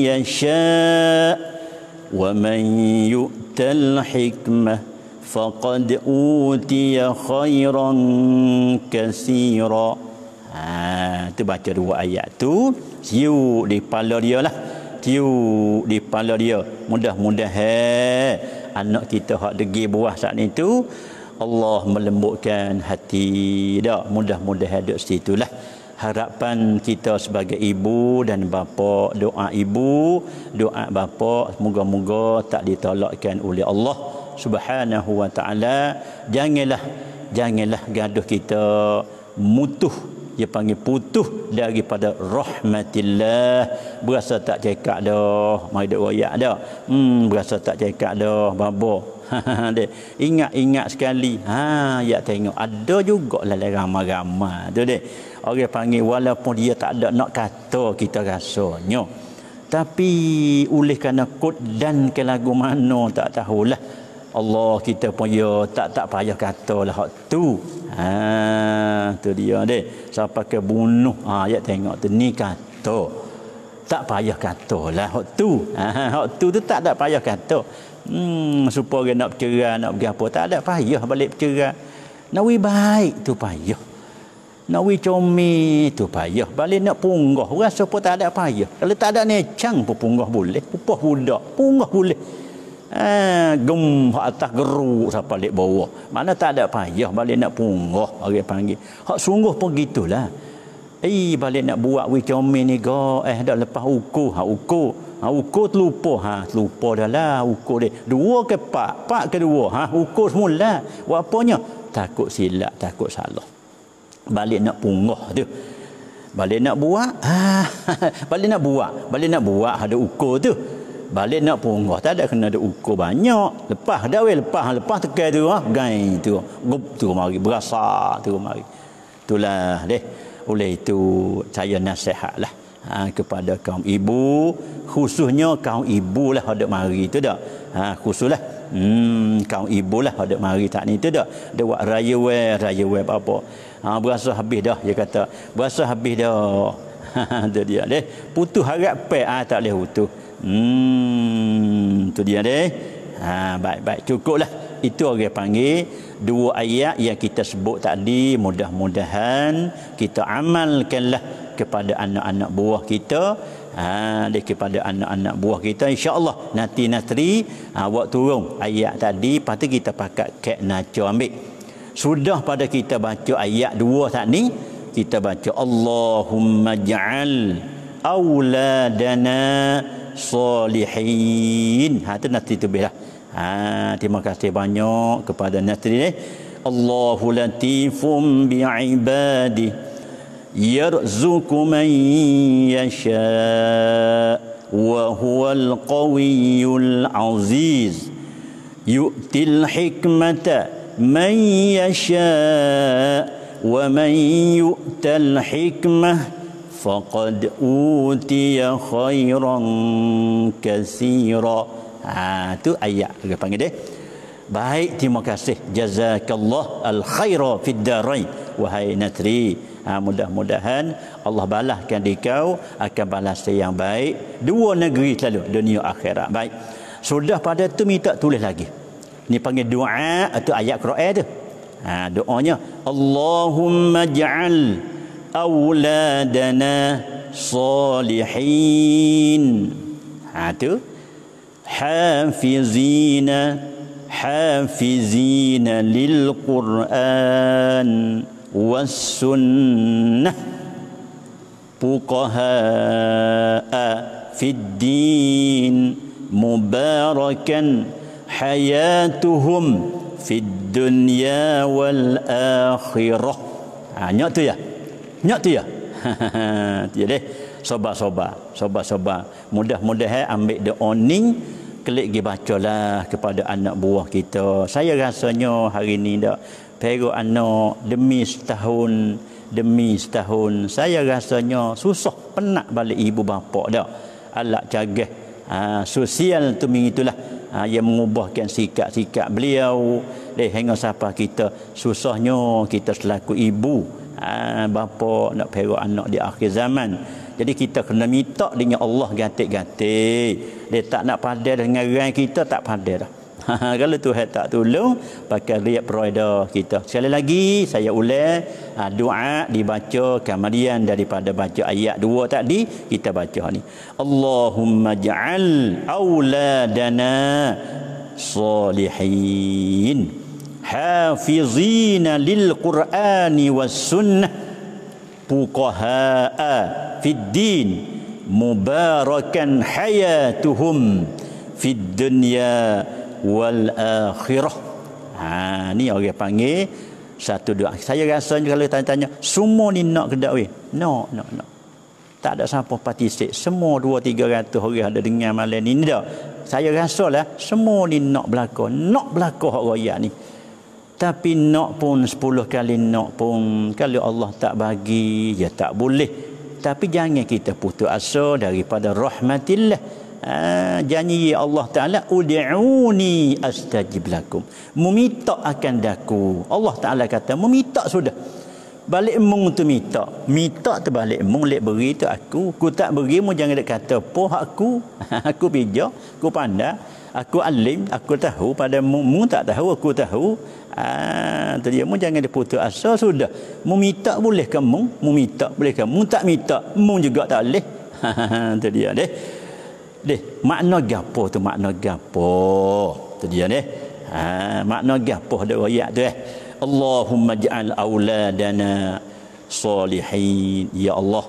yasha wa man yu'tal hikmah faqad utiya khairan katsira. Ha tu baca dua ayat tu, siu di kepala dia lah. Siu di kepala dia. Mudah-mudahan anak kita hak degi buah saat ni tu Allah melembutkan hati dak. Mudah-mudahan duk situlah. Harapan kita sebagai ibu dan bapa, doa ibu, doa bapa moga-moga tak ditolakkan oleh Allah Subhanahu wa taala. Janganlah janganlah gaduh kita mutuh, dia panggil putuh daripada rahmatillah. Berasa tak cekak dah, mai dak royak dah. Hmm berasa tak cekak dah babo. Ingat-ingat sekali. Ha ya tengok ada jugalah ramai-ramai tu deh. Orang panggil walaupun dia tak ada nak kata kita rasanya. Tapi oleh kerana kod dan ke lagu mana tak tahulah. Allah kita punya tak tak payah katalah hak tu. Ha tu dia deh. Siapa ke bunuh ha ya tengok tu ni kata. Tak payah katalah hak tu. Ha hak tu tu tak ada payah kata. Hmm supaya nak bercerai nak pergi apa tak ada payah balik bercerai. Nak wi baik tu payah. Nak wi comel tu payah. Balik nak punggah rasa pun tak ada payah. Kalau tak ada necang pun punggah boleh. Upah budak punggah boleh. Ah, gem hak atas geruk siapa lek bawah. Mana tak ada payah balik nak punggah orang panggil. Hak sungguh pun gitulah. Eh balik nak buat wi comel ni go eh dak lepas ukur, ha ukur. Ha ukur terlupa, ha terlupa dah lah ukur dia. Dua ke pak, pak ke dua, ha ukur semula. Buat apanya? Takut silap, takut salah. Balik nak punggah tu. Balik nak buat, ha balik nak buat, balik nak buat ada ukur tu. Balik nak punggah tak ada kena ada ukur banyak. Lepas dah weh lepas lepas tekai tu ah gai tu. Gup tu mari berasa tu mari. Itulah deh. Oleh itu saya nasihatlah ha, kepada kaum ibu, khususnya kaum ibu lah ada mari tu dak. Ha khususlah. Hmm kaum ibu lah ada mari tak ni tu dak. Dia buat raya weh, raya weh apa. Ha berasa habis dah dia kata. Berasa habis dah. Ha tu dia deh. Putus harap pe ah tak boleh putus. Hmm tu dia deh. Ha baik-baik cukuplah. Itu orang panggil dua ayat yang kita sebut tadi, mudah-mudahan kita amalkanlah kepada anak-anak buah kita. Ha dia kepada anak-anak buah kita insya-Allah nanti natri ha buat turun ayat tadi lepas tu kita pakat kek naco ambil. Sudah pada kita baca ayat dua tadi kita baca Allahumma ja'al auladana salihin. Ha tu nanti tu belah. Ha terima kasih banyak kepada natri ni. Allahu latifum bi'ibadi yarzuqu man yasha wa huwal qawiyyul aziz yu'til hikmata man yasha wa man yu'tal hikmah faqad utiya khairan katsira. Ha tu ayat dia panggil dia. Baik, terima kasih. Jazakallah al khaira fid darain wahai natri. Ha, mudah-mudahan Allah balaskan dikau akan balas yang baik dua negeri selalu dunia akhirat. Baik. Sudah pada tu minta tulis lagi. Ni panggil doa atau ayat Quran tu. Ha doanya Allahumma ja'al auladana salihin. Ha tu hafizina hafizina lil Quran was sunnah fuqahaa fid din mubarakan hayatuhum fid dunya wal akhirah. Ha nyok tu ya. Nyok tu ya. Jadi sobar-sobar, sobar-sobar. Mudah-mudahan ambil doa ni klik gi bacalah kepada anak buah kita. Saya rasanya hari ni dak pero anak demi setahun demi setahun saya rasanya susah penat balik ibu bapa dak. Alak cagah ha, sosial tu mengitulah ha, yang mengubahkan sikap-sikap beliau deh hingga siapa kita susahnya kita selaku ibu ha, bapa nak perok anak di akhir zaman. Jadi kita kena minta dengan Allah gatik-gatik. Dia tak nak padai dengan rai kita tak padai dah. Kalau Tuhan tak tolong pakai riak provider kita. Sekali lagi saya ulang ha, doa dibaca kemudian daripada baca ayat dua tadi kita baca ni. Allahumma ja'al auladana salihin hafizina lil Qur'ani was sunnah fuqahaa fid din mubarakan hayatuhum fid dunya wal akhirah. Ha ni orang panggil satu doa. Saya rasa kalau tanya-tanya semua ni nak ke dak weh? Nak, nak, nak. Tak ada siapa partisip. Semua dua tiga ratus orang ada dengar malam ni dak. Saya rasalah semua ni nak berlaku, nak berlaku hak raya ni. Tapi nak pun sepuluh kali nak pun kalau Allah tak bagi ya tak boleh. Tapi jangan kita putus asa daripada rahmatillah. Ha, janji Allah Ta'ala ud'uni astajib lakum. Meminta akan daku. Allah Ta'ala kata meminta sudah. Balik emung tu minta. Minta tu balik emung lek beri tu aku. Ku tak beri mu jangan dek kata poh aku. Aku bijak, aku pandai, aku alim, aku tahu pada mu, mu tak tahu aku tahu. Ah, tu dia mu jangan diputus asa sudah. Mu minta boleh ke mu? Mu minta boleh ke mu tak minta? Mu juga tak boleh. Tu dia deh. Deh, makna gapo tu makna gapo. Tu dia deh. Ha, makna gapo dak ayat tu eh. Allahumma ja'al auladana salihin. Ya Allah,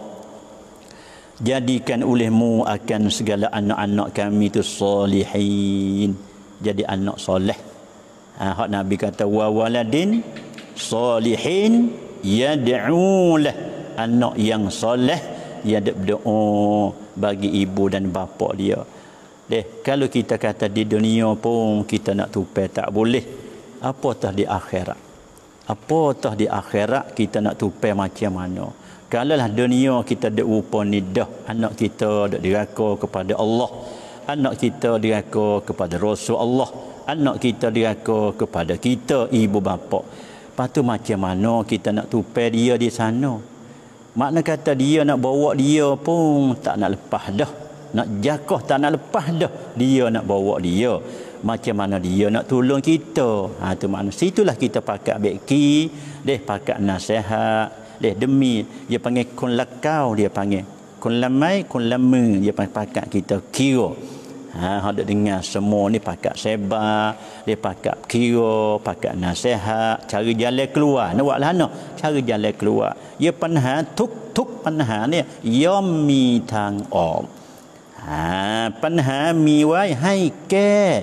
jadikan olehmu akan segala anak-anak kami tu salihin. Jadi anak soleh. Ha, hak Nabi kata wa waladin salihin yad'ulah. Anak yang soleh yang berdoa bagi ibu dan bapa dia. Deh, kalau kita kata di dunia pun kita nak tupai tak boleh. Apatah di akhirat. Apatah di akhirat kita nak tupai macam mana. Kalau lah dunia kita dak rupa ni dah anak kita dak diraka kepada Allah. Anak kita diraka kepada Rasul Allah. Anak kita diraka kepada kita ibu bapa. Patu macam mana kita nak tupai dia di sana. Makna kata dia nak bawa dia pun tak nak lepas dah. Nak jakah tak nak lepas dah. Dia nak bawa dia. Macam mana dia nak tolong kita. Ha tu makna situlah kita pakat beki, deh pakat nasihat, deh demi dia panggil kun lakau dia panggil. Kun lamai kun lama dia panggil pakat kita kira. Ha ada dengar semua ni pakat sebar, dia pakat kira, pakat nasihat, cari jalan keluar. Nak buatlah nak cari jalan keluar. Dia panah tuk tuk panah ni yomi tang om. Ha panah mi wai hai ke.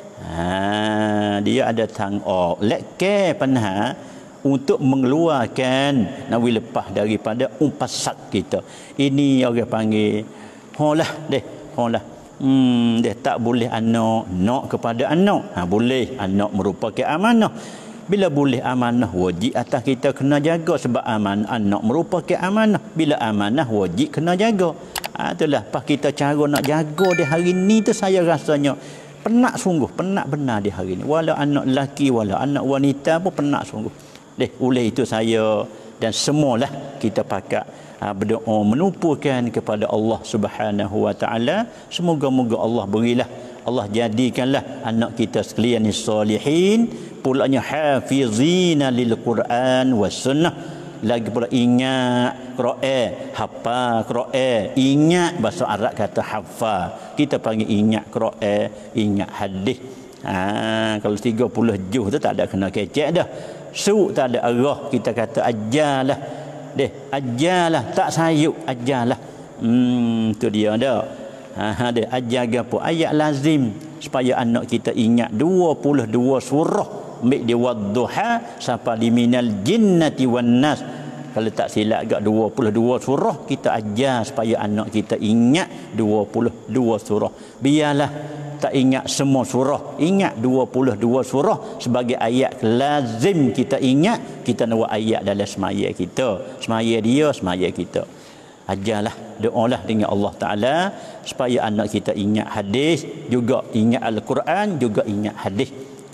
Ha dia ada tang om. Lek ke panah untuk mengeluarkan nawi lepas daripada umpasat kita. Ini orang panggil holah deh, holah. Hmm, dia tak boleh anak nak kepada anak. Ha, boleh anak merupakan amanah. Bila boleh amanah wajib atas kita kena jaga sebab amanah anak merupakan amanah. Bila amanah wajib kena jaga. Ha, itulah pas kita cara nak jaga di hari ni tu saya rasanya penat sungguh, penat benar di hari ni. Walau anak lelaki, walau anak wanita pun penat sungguh. Deh, oleh itu saya dan semualah kita pakat ha, berdoa menupukan kepada Allah Subhanahu wa taala. Semoga-moga Allah berilah, Allah jadikanlah anak kita sekalian ni salihin, pulanya hafizina lil Quran was sunnah, lagi pula ingat Quran, hafal Quran, ingat bahasa Arab kata hafal. Kita panggil ingat Quran, ingat hadis. Ha, kalau tiga puluh juz tu tak ada kena kecek dah. Su tak ada arah, kita kata ajarlah. Deh, ajarlah, tak sayuk, ajarlah. Hmm, tu dia dah. Ha, ada ajar gapo? Ayat lazim supaya anak kita ingat dua puluh dua surah. Ambil dia wadduha sampai di minal jinnati wan nas. Kalau tak silap agak dua puluh dua surah, kita ajar supaya anak kita ingat dua puluh dua surah. Biarlah tak ingat semua surah, ingat dua puluh dua surah sebagai ayat lazim kita ingat. Kita nak buat ayat dalam semaya kita, semaya dia, semaya kita. Ajarlah, doalah dengan Allah Ta'ala supaya anak kita ingat hadis, juga ingat Al-Quran, juga ingat hadis.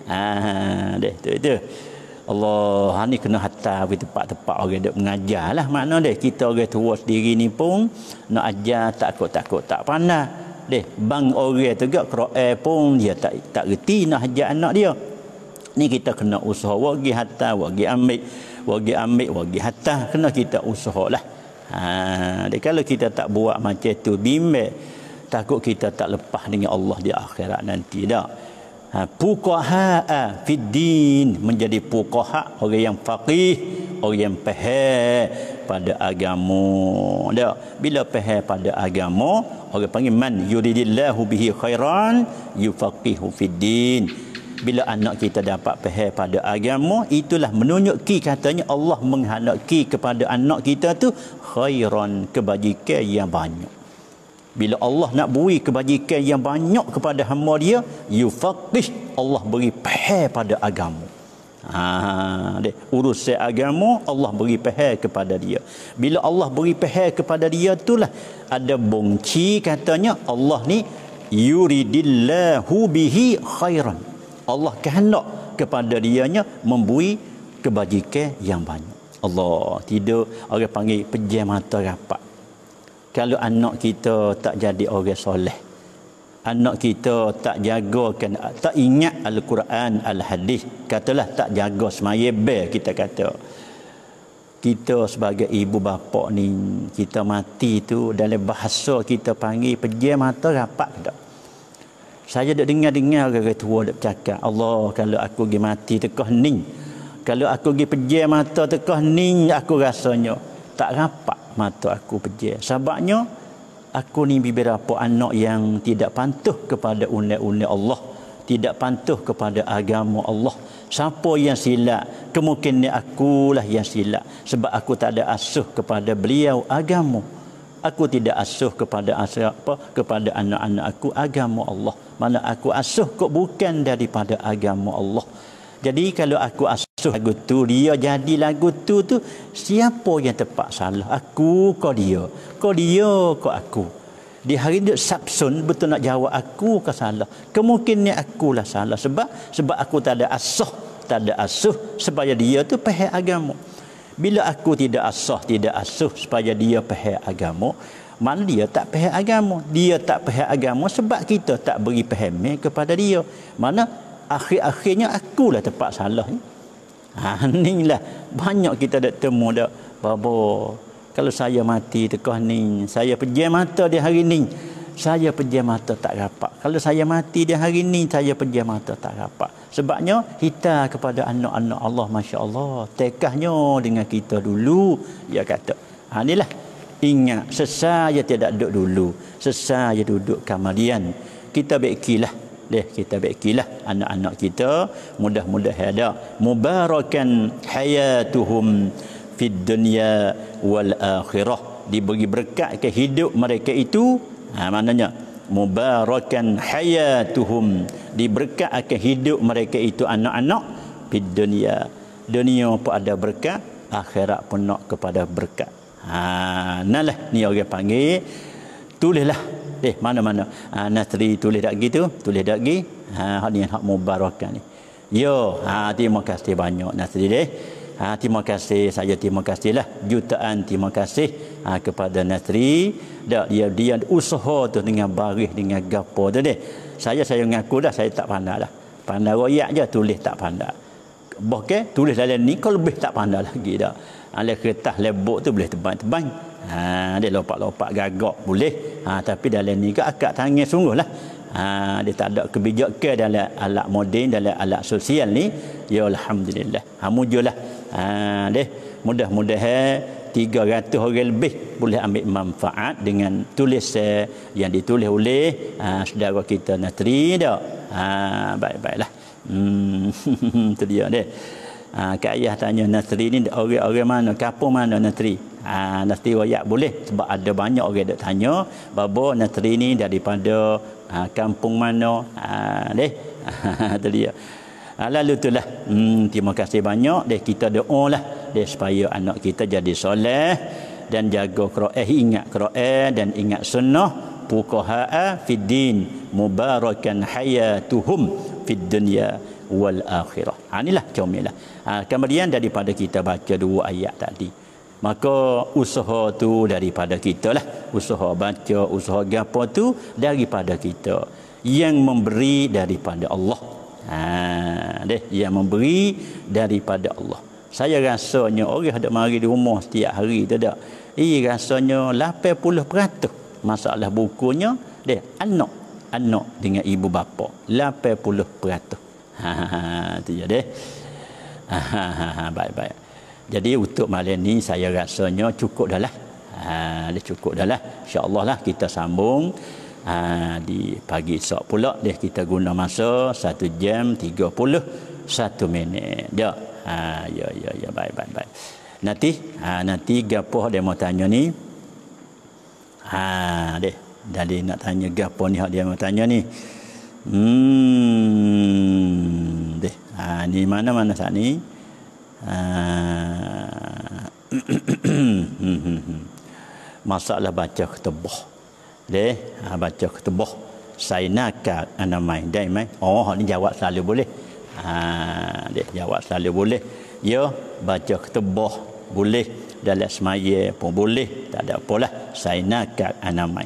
Ah, deh tu itu. Allah ni kena hantar pergi tempat-tempat orang duk mengajar lah. Makna deh kita orang tua sendiri ni pun nak ajar takut-takut tak pandai. Deh bang orang tu gak Quran pun dia tak tak reti nak ajar anak dia. Ni kita kena usaha wagi hantar, wagi ambil, wagi ambil, wagi hantar, kena kita usahalah. Ha, deh kalau kita tak buat macam tu bimbang, takut kita tak lepas dengan Allah di akhirat nanti dah. Ha, fuqaha fid din, menjadi fuqaha, orang yang faqih, orang yang faham pada agama. Dak bila faham pada agama, orang panggil man yuridillahu bihi khairan yufaqihu fid din. Bila anak kita dapat faham pada agama, itulah menunjuki katanya Allah menghendaki kepada anak kita tu khairan, kebajikan yang banyak. Bila Allah nak beri kebajikan yang banyak kepada hamba dia, yufaqih, Allah beri faham pada agama. Ha, deh, urusan agama Allah beri faham kepada dia. Bila Allah beri faham kepada dia, itulah ada bongci katanya Allah ni yuridillahu bihi khairan. Allah kehendak kepada dianya memberi kebajikan yang banyak. Allah tidak orang panggil pejam mata rapat. Kalau anak kita tak jadi orang soleh, anak kita tak jagakan, tak ingat Al-Quran, Al-Hadis, katalah tak jaga semaya bel, kita kata kita sebagai ibu bapa ni, kita mati tu dalam bahasa kita panggil pejam mata rapat tak. Saya dak dengar-dengar orang tua dak bercakap, Allah kalau aku pergi mati tekah ning, kalau aku pergi pejam mata tekah ning, aku rasanya tak rapat mata aku pejam. Sebabnya aku ni beberapa anak yang tidak patuh kepada undang-undang Allah, tidak patuh kepada agama Allah. Siapa yang silap, kemungkinan akulah yang silap, sebab aku tak ada asuh kepada beliau agama. Aku tidak asuh kepada asuh apa kepada anak-anak aku agama Allah. Mana aku asuh kok bukan daripada agama Allah. Jadi kalau aku asuh lagu tu, dia jadi lagu tu tu, siapa yang tepat salah? Aku ke dia? Ke dia ke aku? Di hari ni sabsun betul nak jawab aku ke salah. Kemungkinan akulah salah sebab sebab aku tak ada asuh, tak ada asuh supaya dia tu faham agama. Bila aku tidak asuh, tidak asuh supaya dia faham agama, mana dia tak faham agama. Dia tak faham agama sebab kita tak beri faham kepada dia. Mana akhir-akhirnya akulah tepat salah ni. Ha, inilah banyak kita dak temu dak babo. Kalau saya mati tekah ni, saya pejam mata di hari ni, saya pejam mata tak rapat. Kalau saya mati di hari ni, saya pejam mata tak rapat. Sebabnya kita kepada anak-anak Allah, masya-Allah, tekahnya dengan kita dulu, dia kata. Ha, inilah ingat sesaya tidak duduk dulu, sesaya duduk kemudian. Kita baiklah deh, kita baiklah anak-anak kita, mudah-mudahan ada mubarakan hayatuhum fid dunya wal akhirah, diberi berkat ke hidup mereka itu. Ha, maknanya mubarakan hayatuhum, diberkat akan hidup mereka itu anak-anak fid dunya, dunia pun ada berkat, akhirat pun nak kepada berkat. Ha, nalah ni orang panggil, tulislah eh mana-mana ha, Nasri tulis dak gitu, tulis dak gi. Ha, ni hak mubarakah ni. Yo, ha, terima kasih banyak Nasri deh. Ha, terima kasih, saya terima kasihlah jutaan terima kasih ha, kepada Nasri. Dak dia dia usaha tu dengan baris dengan gapo tu deh. Saya saya ngaku dah saya tak pandai dah. Pandai royak je, tulis tak pandai. Bahkan tulis dalam ni kau lebih tak pandai lagi dah. Ale kertas lebok tu boleh tebang-tebang. Ha, dia lompat-lompat gagak boleh. Ha, tapi dalam ni ke akak tangan sungguhlah. Ha, dia tak ada kebijakan dalam alat moden, dalam alat sosial ni. Ya alhamdulillah. Ha, mujulah. Ha, deh mudah-mudahan tiga ratus orang lebih boleh ambil manfaat dengan tulisan yang ditulis oleh uh, saudara kita Natri dak. Ha, baik-baiklah. Hmm tu dia deh. Ha, Kak Ayah tanya Natri ni orang-orang mana, kampung mana Natri? Ha, Natri royak boleh sebab ada banyak orang dak tanya babo Natri ni daripada ha, kampung mana. Ha, deh. Tu dia. Ha, lalu itulah hmm, terima kasih banyak deh kita doalah deh supaya anak kita jadi soleh dan jaga Quran, ingat Quran dan ingat sunnah, fuqaha fid din mubarakan hayatuhum fid dunya wal akhirah. Ha, inilah comelah. Ha, kemudian daripada kita baca dua ayat tadi, maka usaha tu daripada kita lah, usaha baca, usaha gapo tu daripada kita, yang memberi daripada Allah. Ha, deh, yang memberi daripada Allah. Saya rasanya orang ada mari di rumah setiap hari tu tak. Eh rasanya lapan puluh peratus masalah bukunya deh anak anak dengan ibu bapa lapan puluh peratus. Ha ha tu je deh. Ha ha baik-baik. Jadi untuk malam ni saya rasanya cukup dah lah. Ha dah cukup dah lah. Insya-Allah lah kita sambung. Ha, di pagi esok pula deh kita guna masa satu jam tiga puluh satu minit. Ya. Ha, ya ya ya baik baik baik. Nanti ha, nanti gapo dia mau tanya ni. Ha deh. Jadi nak tanya gapo ni hak dia mau tanya ni. Hmm deh. Ha ni mana-mana saat ni. Ha masalah baca ketubah. Deh, ha, baca ketubah. Saya nakal anamai dai mai. Oh, ni jawab selalu boleh. Ha, deh jawab selalu boleh. Ya, baca ketubah boleh, dalam semaya pun boleh, tak ada apalah. Saya nakal anamai.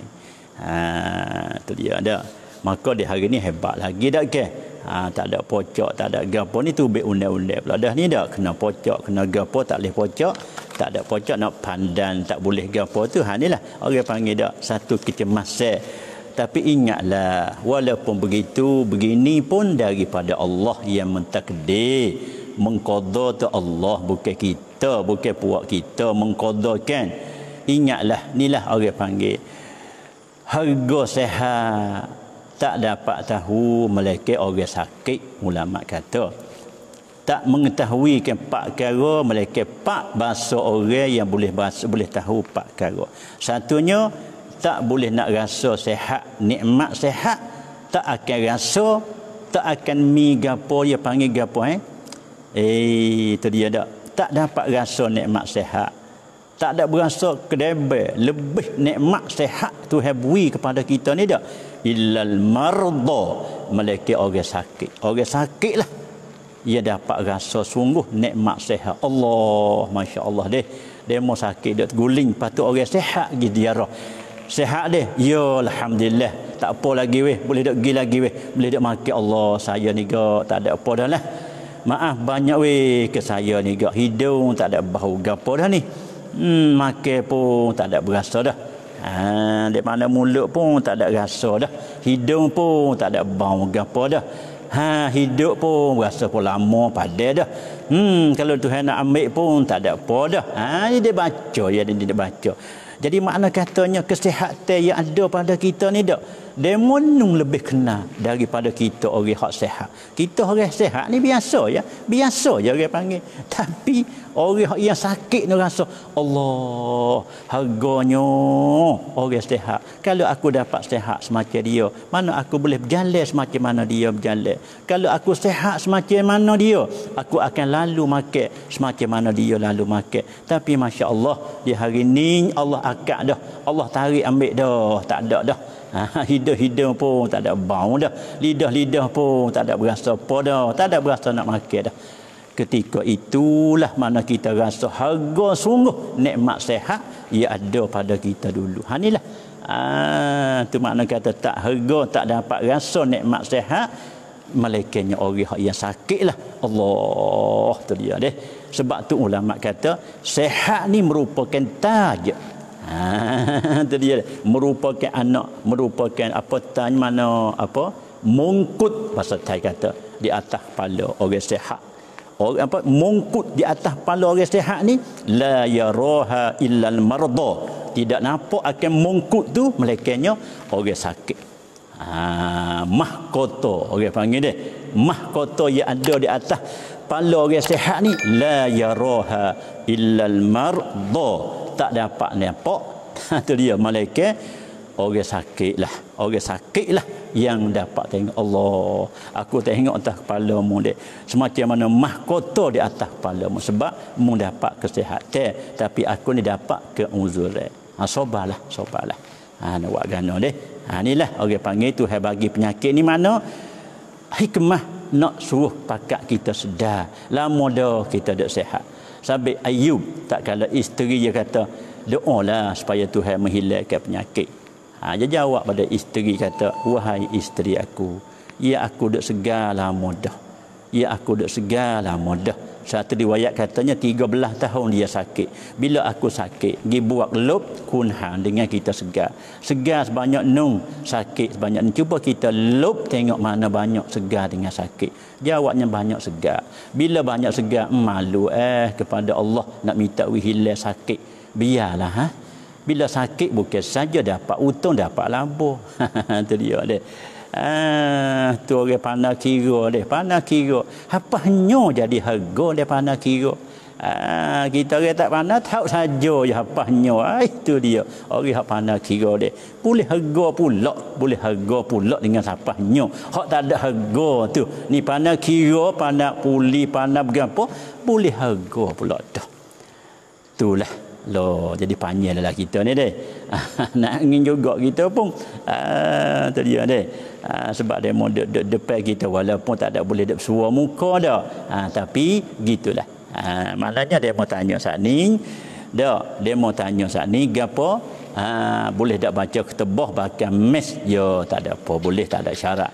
Ha, tu dia ada. Maka di hari ni hebat lagi dak ke? Ha, tak ada pocok, tak ada gapo ni tu be undang-undang pula dah ni dak kena pocok, kena gapo tak boleh pocok. Tak ada pocok nak pandan tak boleh gapo tu. Ha inilah orang panggil dak satu kecemasan. Tapi ingatlah walaupun begitu begini pun daripada Allah yang mentakdir, mengqada tu Allah, bukan kita, bukan puak kita mengqadakan. Ingatlah inilah orang panggil harga sehat tak dapat tahu melainkan orang sakit. Ulama kata tak mengetahui ke empat perkara melainkan empat bahasa orang yang boleh bahasa, boleh tahu empat perkara. Satunya tak boleh nak rasa sehat, nikmat sehat, tak akan rasa, tak akan mi gapo dia panggil gapo eh? Eh itu dia dak. Tak dapat rasa nikmat sehat. Tak ada berasa kedebel, lebih nikmat sehat Tuhan beri kepada kita ni dak. Illal marda, melainkan orang sakit. Orang sakitlah ia dapat rasa sungguh nikmat sehat. Allah, masya-Allah deh. Demo sakit dak guling patut orang sehat gi ziarah. Sehat deh. Ya alhamdulillah. Tak apa lagi weh, boleh dak gi lagi weh. Boleh dak makan Allah saya ni gak tak ada apa dah lah. Maaf banyak weh ke saya ni gak hidung tak ada bau gapo dah ni. Hmm makan pun tak ada berasa dah. Ha dek mana mulut pun tak ada rasa dah. Hidung pun tak ada bau gapo dah. Ha hidup pun rasa pun lama padai dah. Hmm kalau Tuhan nak ambil pun tak ada apa dah. Ha dia baca ya dia, dia baca. Jadi makna katanya kesihatan yang ada pada kita ni dak demonung lebih kena daripada kita orang hak sehat. Kita orang sehat ni biasa ya, biasa je orang panggil. Tapi orang yang sakit ni rasa Allah harganya orang sehat. Kalau aku dapat sehat semacam dia, mana aku boleh berjalan semacam mana dia berjalan. Kalau aku sehat semacam mana dia, aku akan lalu makan semacam mana dia lalu makan. Tapi masya-Allah di hari ni Allah akad dah. Allah tarik ambil dah, tak ada dah. Ha, hidung-hidung pun tak ada bau dah. Lidah-lidah pun tak ada berasa apa dah. Tak ada berasa nak makan dah. Ketika itulah mana kita rasa harga sungguh nikmat sehat ia ada pada kita dulu. Ha inilah. Ah tu makna kata tak harga tak dapat rasa nikmat sehat malaikatnya orang yang sakit lah. Allah tu dia deh. Sebab tu ulama kata sehat ni merupakan taj. Ha, tu dia merupakan anak, merupakan apa taj mana apa mongkut bahasa Thai kata di atas kepala orang sehat. Orang apa mongkut di atas kepala orang sehat ni la yaraha illal marda. Tidak nampak akan mongkut tu melainkannya orang sakit. Ha, mahkota orang panggil dia. Mahkota yang ada di atas kepala orang sehat ni la yaraha illal marda. Tak dapat nampak. Itu dia malaikat orang sakit lah. Orang sakit lah yang dapat tengok Allah. Aku tengok atas kepala mu dek. Semacam mana mahkota di atas kepala mu. Sebab mu dapat kesihatan. Tapi aku ni dapat keuzuran. Ha, sobarlah, sobarlah. Ha, nak buat gana dek. Ha, inilah orang panggil Tuhan bagi penyakit ni mana? Hikmah nak suruh pakat kita sedar. Lama dah kita dah sihat. Sampai Ayub tak kala isteri dia kata, doalah supaya Tuhan menghilangkan penyakit. Ha, dia jawab pada isteri kata, wahai isteri aku, ya aku dak segar lama dah. Ya aku dak segar lama dah. Satu riwayat katanya tiga belas tahun dia sakit. Bila aku sakit, pergi buat lop kunhan dengan kita segar. Segar sebanyak nung, sakit sebanyak nung. Cuba kita lop tengok mana banyak segar dengan sakit. Jawabnya banyak segar. Bila banyak segar, malu eh kepada Allah nak minta hilang sakit. Biarlah ha. Bila sakit bukan saja dapat untung, dapat labo. Itu dia dia. Ah, tu orang pandai kira dia, pandai kira. Apanya jadi harga dia pandai kira. Ah, kita orang tak pandai tahu saja je apanya. Ah, itu dia. Orang hak pandai kira dia. Boleh harga pula, boleh harga pula dengan sapanya. Hak tak ada harga tu. Ni pandai kira, pandai puli, pandai berapa, boleh harga pula dah. Itulah. Loh, jadi panjang lah kita ni deh. Nak ingin juga kita pun ah, tu dia deh. Ah, sebab dia mau de, de, depan kita walaupun tak ada boleh dek suara muka dah. Ah, tapi gitulah. Ah, malahnya dia mau tanya saat ni. Dak, dia mau tanya saat ni gapo? Ah, boleh tak baca ketebah bahkan mes? Ya, tak ada apa, boleh tak ada syarat.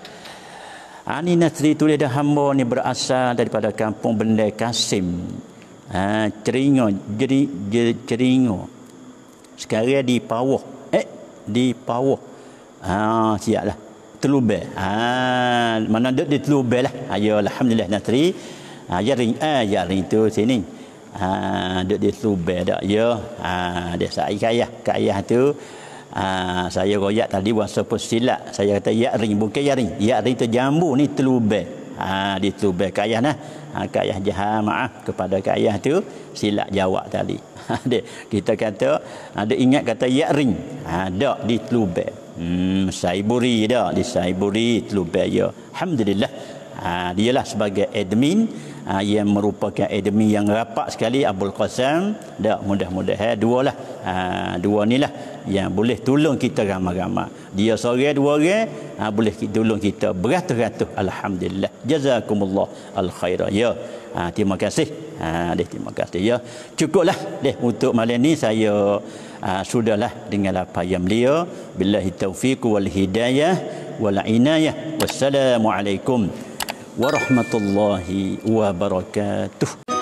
Ani Nasri tulis dah hamba ni berasal daripada kampung Bendai Kasim. Ha, Ceringo, jadi Ceringo. Sekarang di Pawah. Eh, di Pawah. Ha, siaplah. Telubel. Ha, mana duduk di Telubel lah. Ayo alhamdulillah Nasri. Ha, jaring ah jaring tu sini. Ha, duduk di Telubel dak ya. Ha, dia saya kaya, kaya tu. Ha, saya royak tadi bahasa persilat. Saya kata ya ring bukan jaring. Ya ring tu jambu ni Telubel. Ha, di Telubel kaya nah. Ha, kayah jaha maaf kepada kayah tu silap jawab tadi. Ada kita kata ada ingat kata ya ring. Ha, dak di Telubel. Hmm, Saiburi dak di Saiburi Telubel ya. Alhamdulillah. Ha, dialah sebagai admin ha, yang merupakan admin yang rapat sekali Abdul Qasim. Dak mudah-mudahan dua lah. Ha, dua ni lah yang boleh tolong kita ramai-ramai. Dia seorang dua orang ha, boleh tolong kita beratus-ratus. Alhamdulillah. Jazakumullah al khaira ya. Ha, terima kasih. Ha, deh terima kasih ya. Cukuplah deh untuk malam ni saya ha, sudahlah dengan apa yang beliau. Billahi taufiq wal hidayah wal inayah. Wassalamualaikum warahmatullahi wabarakatuh.